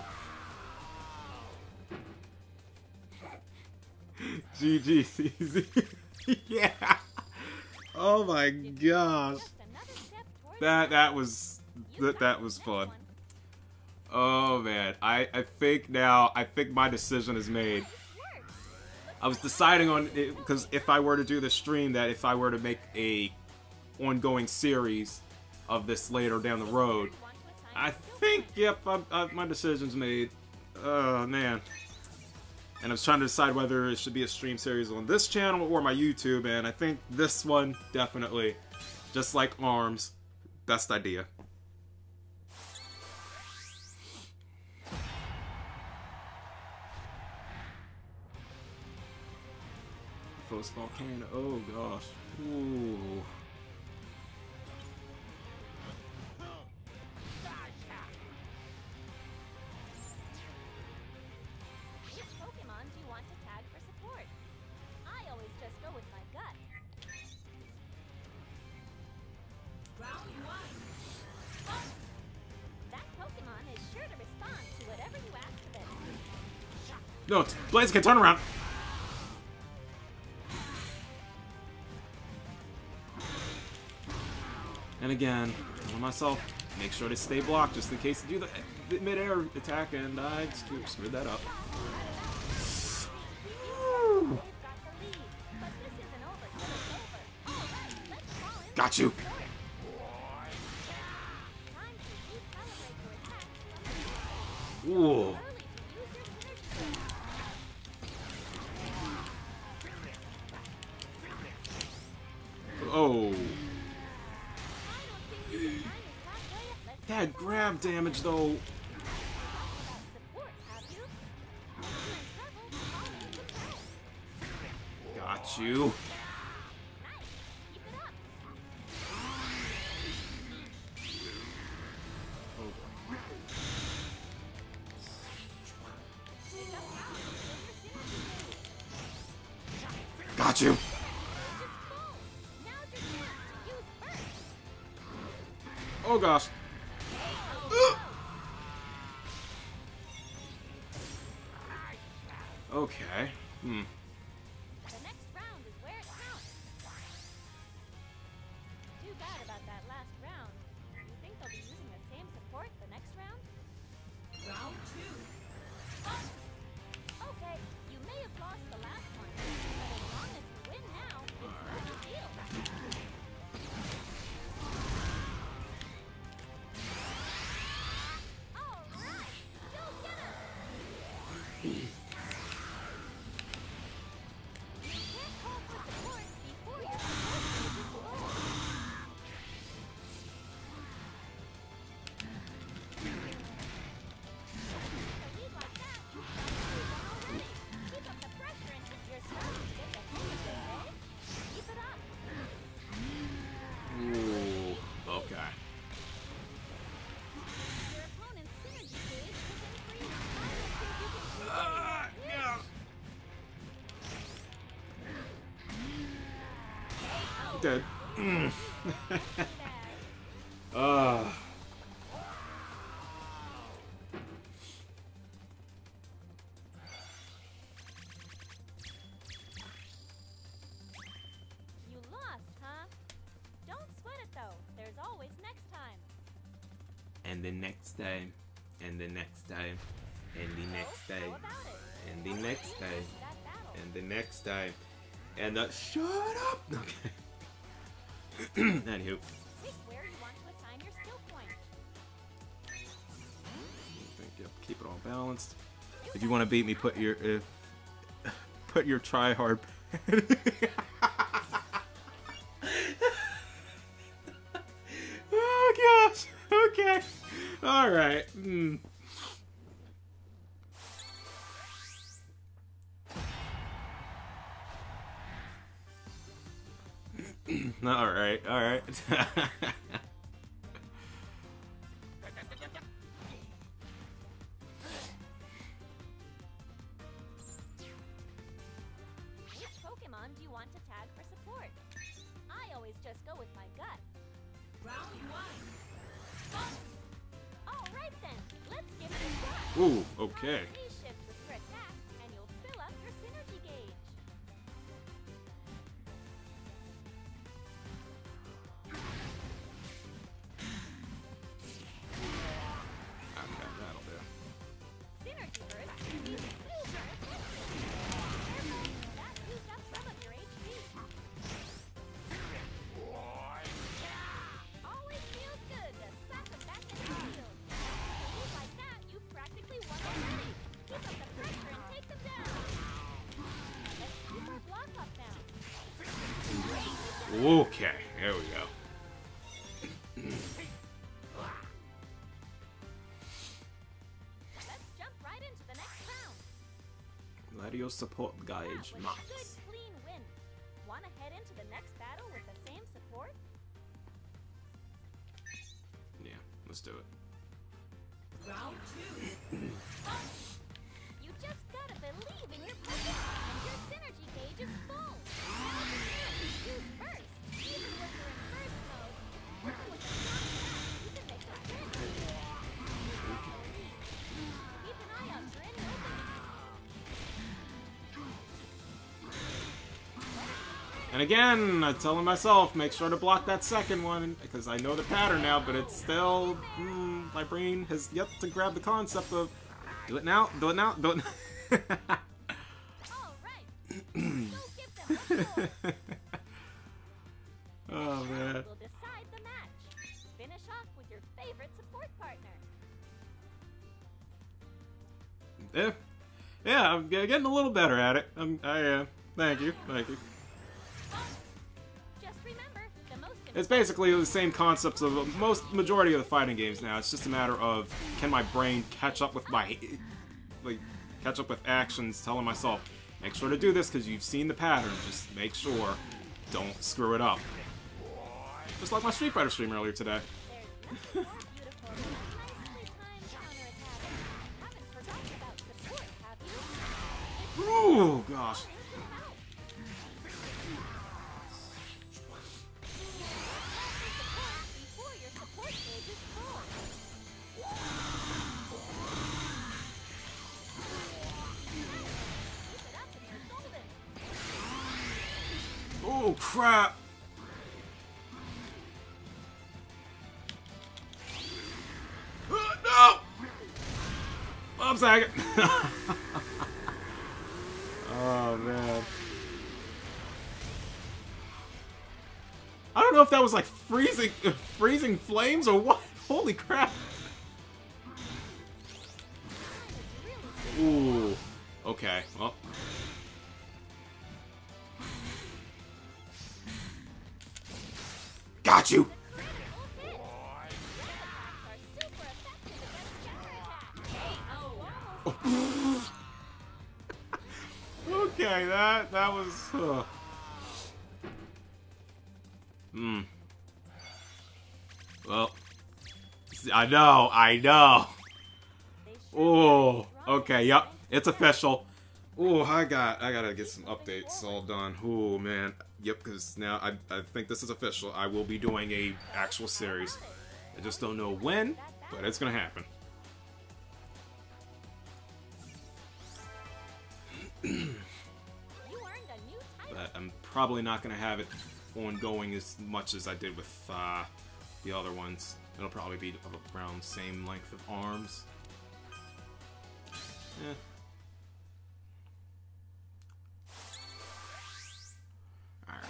G G, easy. Yeah. Oh my gosh. Just another step toward That that was You that got that the was next fun. one. Oh man, I I think now I think my decision is made. This works. I was deciding on it because if I were to do the stream, that if I were to make a ongoing series of this later down the road, You want to assign I your skill think point. yep, I, I, my decision's made. Oh man. And I was trying to decide whether it should be a stream series on this channel or my YouTube, and I think this one definitely, just like ARMS, best idea. First volcano. Oh gosh. Ooh. Which Pokemon do you want to tag for support? I always just go with my gut. Round one. That Pokemon is sure to respond to whatever you ask of it. No, it's Blaziken, turn around. And again, on myself, make sure to stay blocked just in case you do the, the mid-air attack, and I screwed, screwed that up. You've got the lead, but this isn't over till it's over. All right, let's call in Got you. support. Time to recalibrate your attacks from Ooh. early to use your synergy skills. Oh. I don't think you can time this halfway. Let's That grab damage, though. talk about support, have you? When you're in trouble, call in support. Got you. Nice. Keep it up. Got you. It's full. Now's your chance to use first. Oh gosh. Okay. Hmm. The next round is where it counts. Too bad about that last round. You think they'll be using the same support the next round? Round two. Okay, you may have lost the last one, but as long as you win now, it's no big deal. All right, go get him! You can't call for support before your support stage is full. With a lead like that, you've got to move on already. Keep up the pressure and you're starting to get the hang of this, eh? Keep it up. Ooh. Okay. Your opponent's synergy gauge is increased. I don't think you can keep Ah, it yeah. Dead. Mm. bad. Ah. You lost, huh? Don't sweat it though. There's always next time. And the next day, and the next day, and the next So, day, how about it? and the What next do you day, think of that battle? and the next day, and the shut up. Okay. Anywho, Pick where you want to assign your skill point. I think yep, keep it all balanced. If you want to beat me, put your uh, put your try hard. Oh gosh. Okay. All right. Hmm. All right. All right. Which Pokemon do you want to tag for support? I always just go with my gut. Round one. All right then, let's give it a shot. Ooh. Okay. Phase shift with your attack, and you'll fill up your synergy gauge. Okay, there we go. Let's jump right into the next round. Gladio support That gauge was a max. good, clean win. Wanna head into the next battle with the same support? Yeah, let's do it. Round two. You just gotta believe in your partner, and your synergy gauge is full. Now the skills use first. Even when you're in first mode, working with a strong attack, you can make a difference. Keep an eye out for any openings. And again, I'm telling myself, make sure to block that second one, because I know the pattern now, but it's still, mm, my brain has yet to grab the concept of, do it now, do it now, do it now. All right. Go give them a goal. Oh, man. Will decide the match. Finish off with your favorite support partner. Yeah, yeah, I'm g- getting a little better at it. I'm, I am. Thank you, thank you. Just remember, the most It's basically the same concepts of most majority of the fighting games now. It's just a matter of, can my brain catch up with my, like, catch up with actions, telling myself, make sure to do this because you've seen the pattern. Just make sure, don't screw it up. Just like my Street Fighter stream earlier today. There's nothing beautiful than a nicely timed counterattack. Haven't forgotten about support, have you? Ooh, gosh. Before your support gauge is full. Keep it up and you're golden. Oh, crap. Uh, no! I'm sagging. Oh, man. I don't know if that was like freezing, freezing flames or what. Holy crap. Ooh. Okay. Well. Got you. Are super effective against counterattacks. Okay, that that was. Uh. Hmm. Well, I know, I know. Oh, okay, yep, it's official. Oh, I got, I gotta get some updates all done. Oh man, yep, because now I, I think this is official. I will be doing a actual series. I just don't know when, but it's gonna happen. You earned a new title. But I'm probably not gonna have it ongoing as much as I did with uh, the other ones. It'll probably be around the same length of arms. Eh. Alright.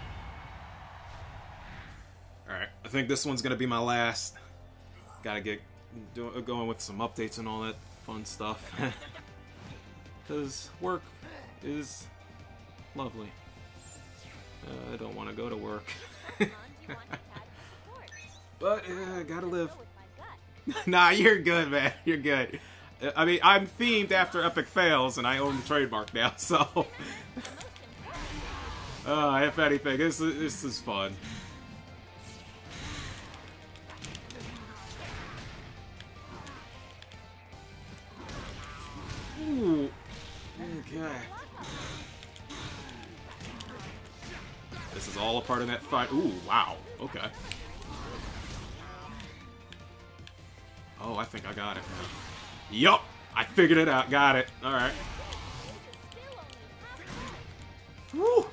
Alright, I think this one's gonna be my last. Gotta get do going with some updates and all that fun stuff. Because work is lovely. Uh, I don't want to go to work. Come on, do you want to tag for support? But, uh, gotta live. Go with my gut. Nah, you're good, man. You're good. Uh, I mean, I'm themed after Epic Fails, and I own the trademark now, so... The most important uh, if anything, this is, this is fun. Ooh. Okay. This is all a part of that fight. Ooh, wow. Okay. Oh, I think I got it. Yup! I figured it out. Got it. Alright. Woo!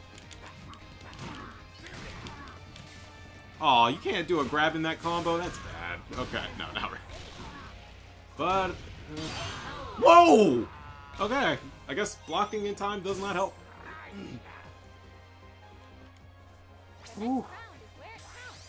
Aw, you can't do a grab in that combo? That's bad. Okay, no, not really. But... Uh, whoa! Okay, I guess blocking in time does not help. round is where it counts.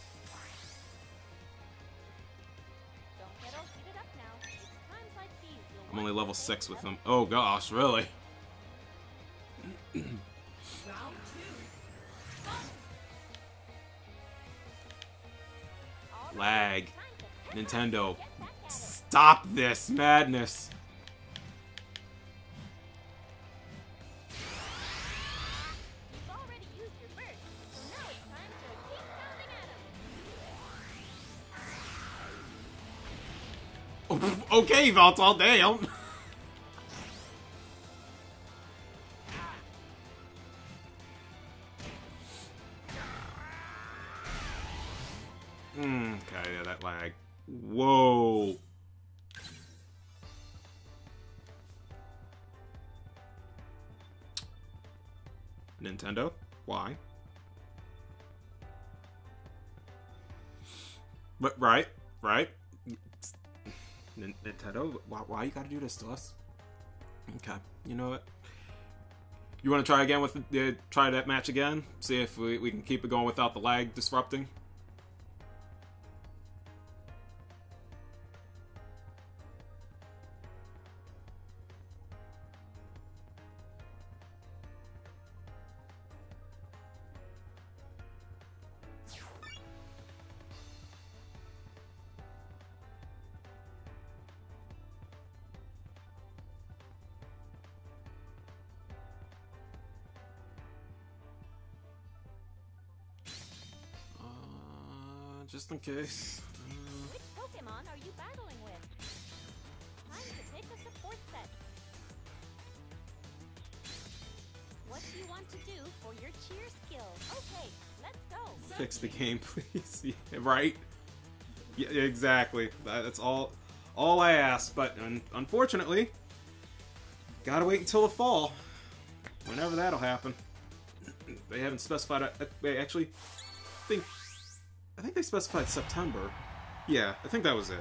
Don't get all heated up now. It's times like these you'll I'm only want level to six make with up. them. Oh gosh, really? Round two. Nintendo, stop this madness. You've already used your burst, so now it's time to keep pounding at him. Oh, okay, Valtal, damn. Mm, okay, yeah, that lag. Whoa. Nintendo? Why? But right, right. N Nintendo, why, why you gotta do this to us? Okay, you know what? You want to try again with the, uh, try that match again? See if we, we can keep it going without the lag disrupting. Just in case. Uh... Which Pokemon are you battling with? Time to pick a support set. What do you want to do for your cheer skills? Okay, let's go. Fix the game, please. Yeah, right? Yeah, exactly. That's all. All I ask. But un unfortunately, gotta wait until the fall. Whenever that'll happen. They haven't specified. A, they actually think. I think they specified September. Yeah, I think that was it.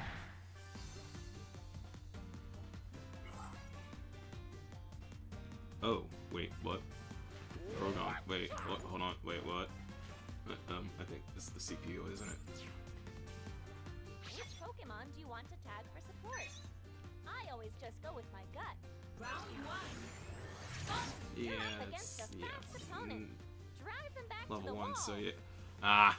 Oh, wait, what? Hold on, wait, what? Hold on, wait, what? Uh, um, I think this is the C P U, isn't it? Which Pokemon do you want to tag for support? I always just go with my gut. Round one. Yeah, You're up it's, against a yeah. fast opponent. Mm, Drive them back to level the one, wall. so yeah. Ah.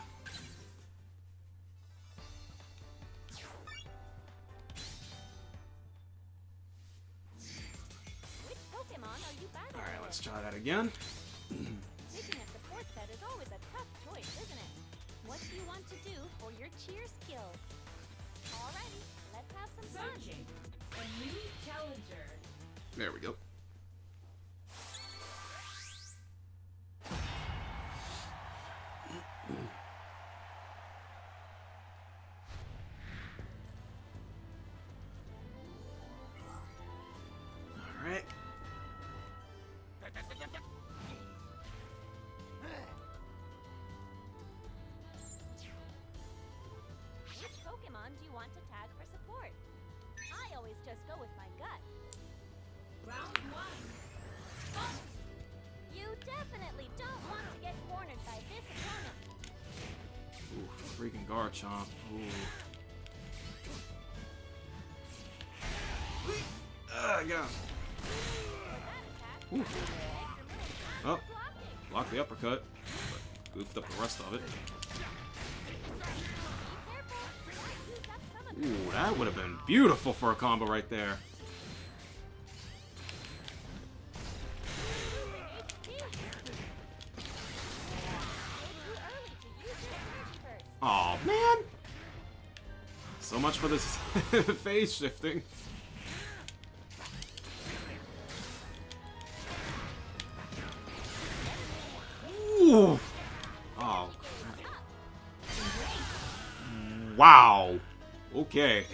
Which Pokemon are you battling Alright, with? let's try that again. Picking a support set is always a tough choice, isn't it? What do you want to do for your cheer skills? Alrighty, let's have some fun. Searching. A new challenger. There we go. Alright. Which Pokemon do you want to tag for support? I always just go with my gut. Round one. You definitely don't want to get cornered by this opponent. Ooh, freaking Garchomp. Ooh. Ah, I got him. For that attack, Ooh. make your move time Oh. for blocking. Blocked the uppercut, but goofed up the rest of it. Be careful, you might use up some of them. Ooh, that would have been beautiful for a combo right there. Aw, man! So much for this phase shifting. Ooh! Oh. Wow! Okay.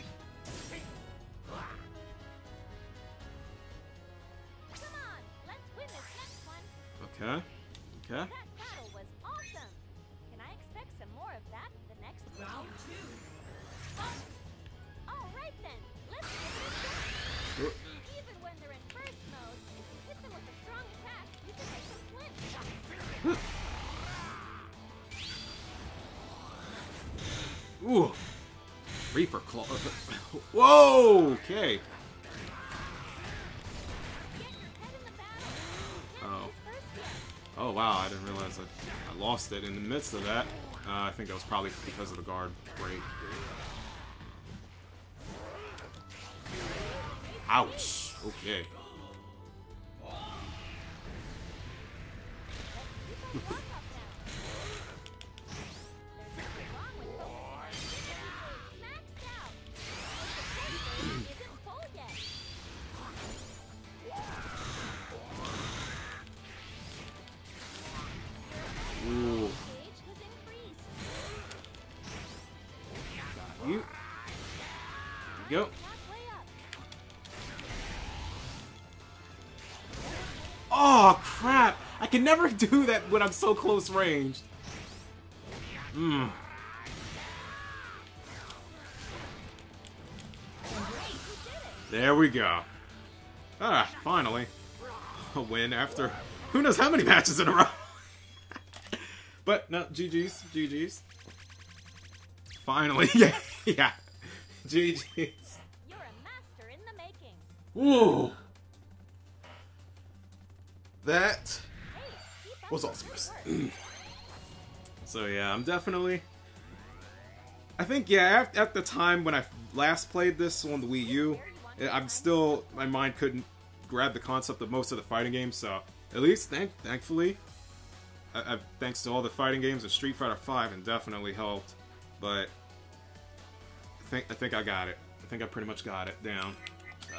Come on, let's win this next one. Okay. Okay. That battle was awesome. Can I expect some more of that the next Round round? two. All right then, let's give it a shot. Even when they're in burst mode, if you hit them with a strong attack, you can make them flinch. Ooh. Reaper Claw. Whoa! Okay. Get your head in the battle. You can't Oh. lose first yet. Oh wow, I didn't realize that I lost it in the midst of that. Uh, I think that was probably because of the guard break. Ouch. Okay. Keep that lock up now. There's nothing wrong with focusing on maxed out. But the sensor isn't full yet. Ooh. Gauge has increased. You. Go. Halfway up. Oh, crap. I can never do that when I'm so close range. Hmm. There we go. Ah, finally. A win after who knows how many matches in a row. But, no, G G's. G G's. Finally. Yeah. Yeah. G G's. You're a master in the making. Ooh. That Hey, keep up was the awesome. good work. So yeah, I'm definitely... I think, yeah, at, at the time when I last played this on the Wii U, I'm still... My mind couldn't grab the concept of most of the fighting games, so... At least, thank, thankfully, I, I, thanks to all the fighting games of Street Fighter five, it definitely helped. But... I think, I think I got it. I think I pretty much got it down. So.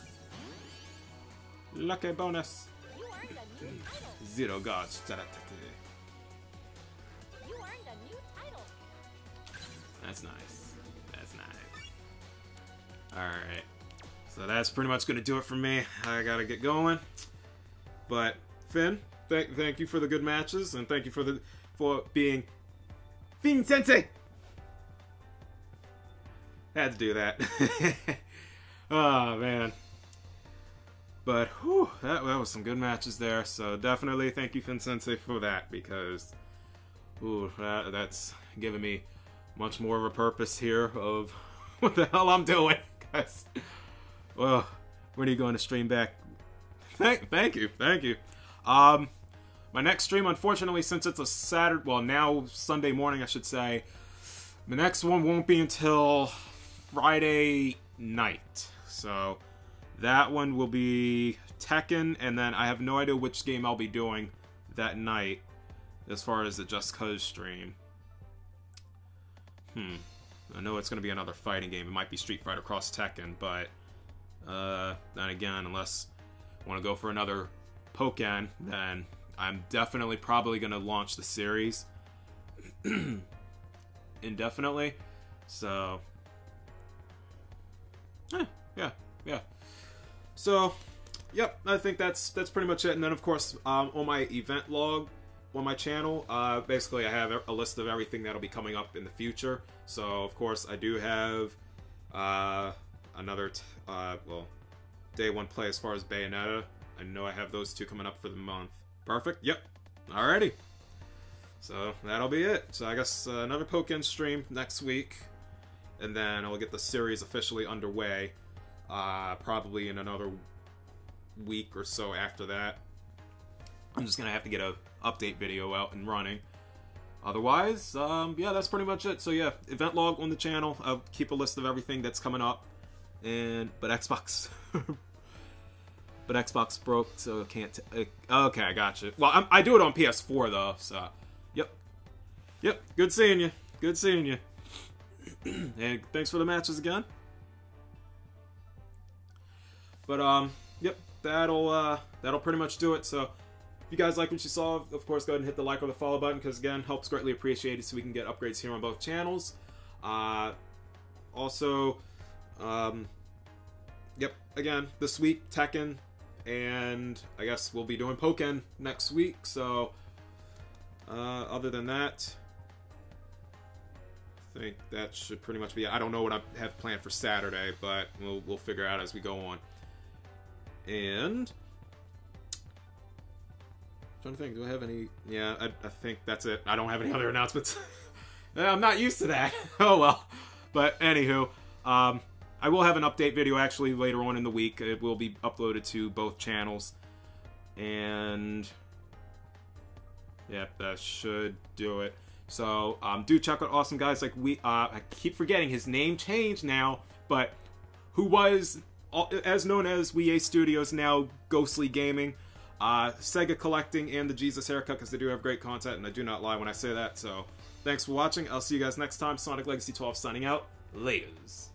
Lucky bonus! You earned a new title. Zero gods. You earned a new title. That's nice. That's nice. Alright. So that's pretty much going to do it for me. I gotta get going. But, Finn, th thank you for the good matches, and thank you for the for being Finn Sensei! Had to do that. Oh, man. But, whew, that, that was some good matches there, so definitely thank you, Finn Sensei, for that, because, ooh, that, that's giving me much more of a purpose here of what the hell I'm doing, guys. Well, when are you going to stream back? Thank, thank you, thank you. Um, my next stream, unfortunately, since it's a Saturday, well, now Sunday morning, I should say, the next one won't be until Friday night, so... That one will be Tekken, and then I have no idea which game I'll be doing that night as far as the Just Cause stream. Hmm. I know it's going to be another fighting game. It might be Street Fighter Cross Tekken, but uh, then again, unless I want to go for another Pokken, then I'm definitely probably going to launch the series indefinitely. So, eh, yeah, yeah. So, yep, I think that's that's pretty much it. And then, of course, um, on my event log on my channel, uh, basically I have a list of everything that'll be coming up in the future. So, of course, I do have uh, another, t uh, well, day one play as far as Bayonetta. I know I have those two coming up for the month. Perfect, yep, alrighty. So, that'll be it. So, I guess uh, another Pokken stream next week. And then I'll get the series officially underway. Uh, probably in another week or so after that. I'm just gonna have to get a update video out and running. Otherwise, um, yeah, that's pretty much it. So yeah, event log on the channel. I'll keep a list of everything that's coming up. And but Xbox, but Xbox broke, so I can't. T uh, okay, I got you. Well, I'm, I do it on P S four though. So, yep, yep. Good seeing you. Good seeing you. And thanks for the matches again. But, um, yep, that'll, uh, that'll pretty much do it. So, if you guys like what you saw, of course, go ahead and hit the like or the follow button, because, again, helps greatly appreciated so we can get upgrades here on both channels. Uh, also, um, yep, again, this week, Tekken, and I guess we'll be doing Pokken next week, so, uh, other than that, I think that should pretty much be it. I don't know what I have planned for Saturday, but we'll, we'll figure out as we go on. And I'm trying to think, do I have any? Yeah, I, I think that's it. I don't have any other announcements. I'm not used to that. Oh well. But anywho, um, I will have an update video actually later on in the week. It will be uploaded to both channels, and yeah, that should do it. So um, do check out Awesome Guys like we. Uh, I keep forgetting his name changed now, but who was all, as known as W E A Studios, now Ghostly Gaming, uh, Sega Collecting, and the Jesus Haircut, because they do have great content, and I do not lie when I say that. So, thanks for watching. I'll see you guys next time. Sonic Legacy twelve signing out. Laters.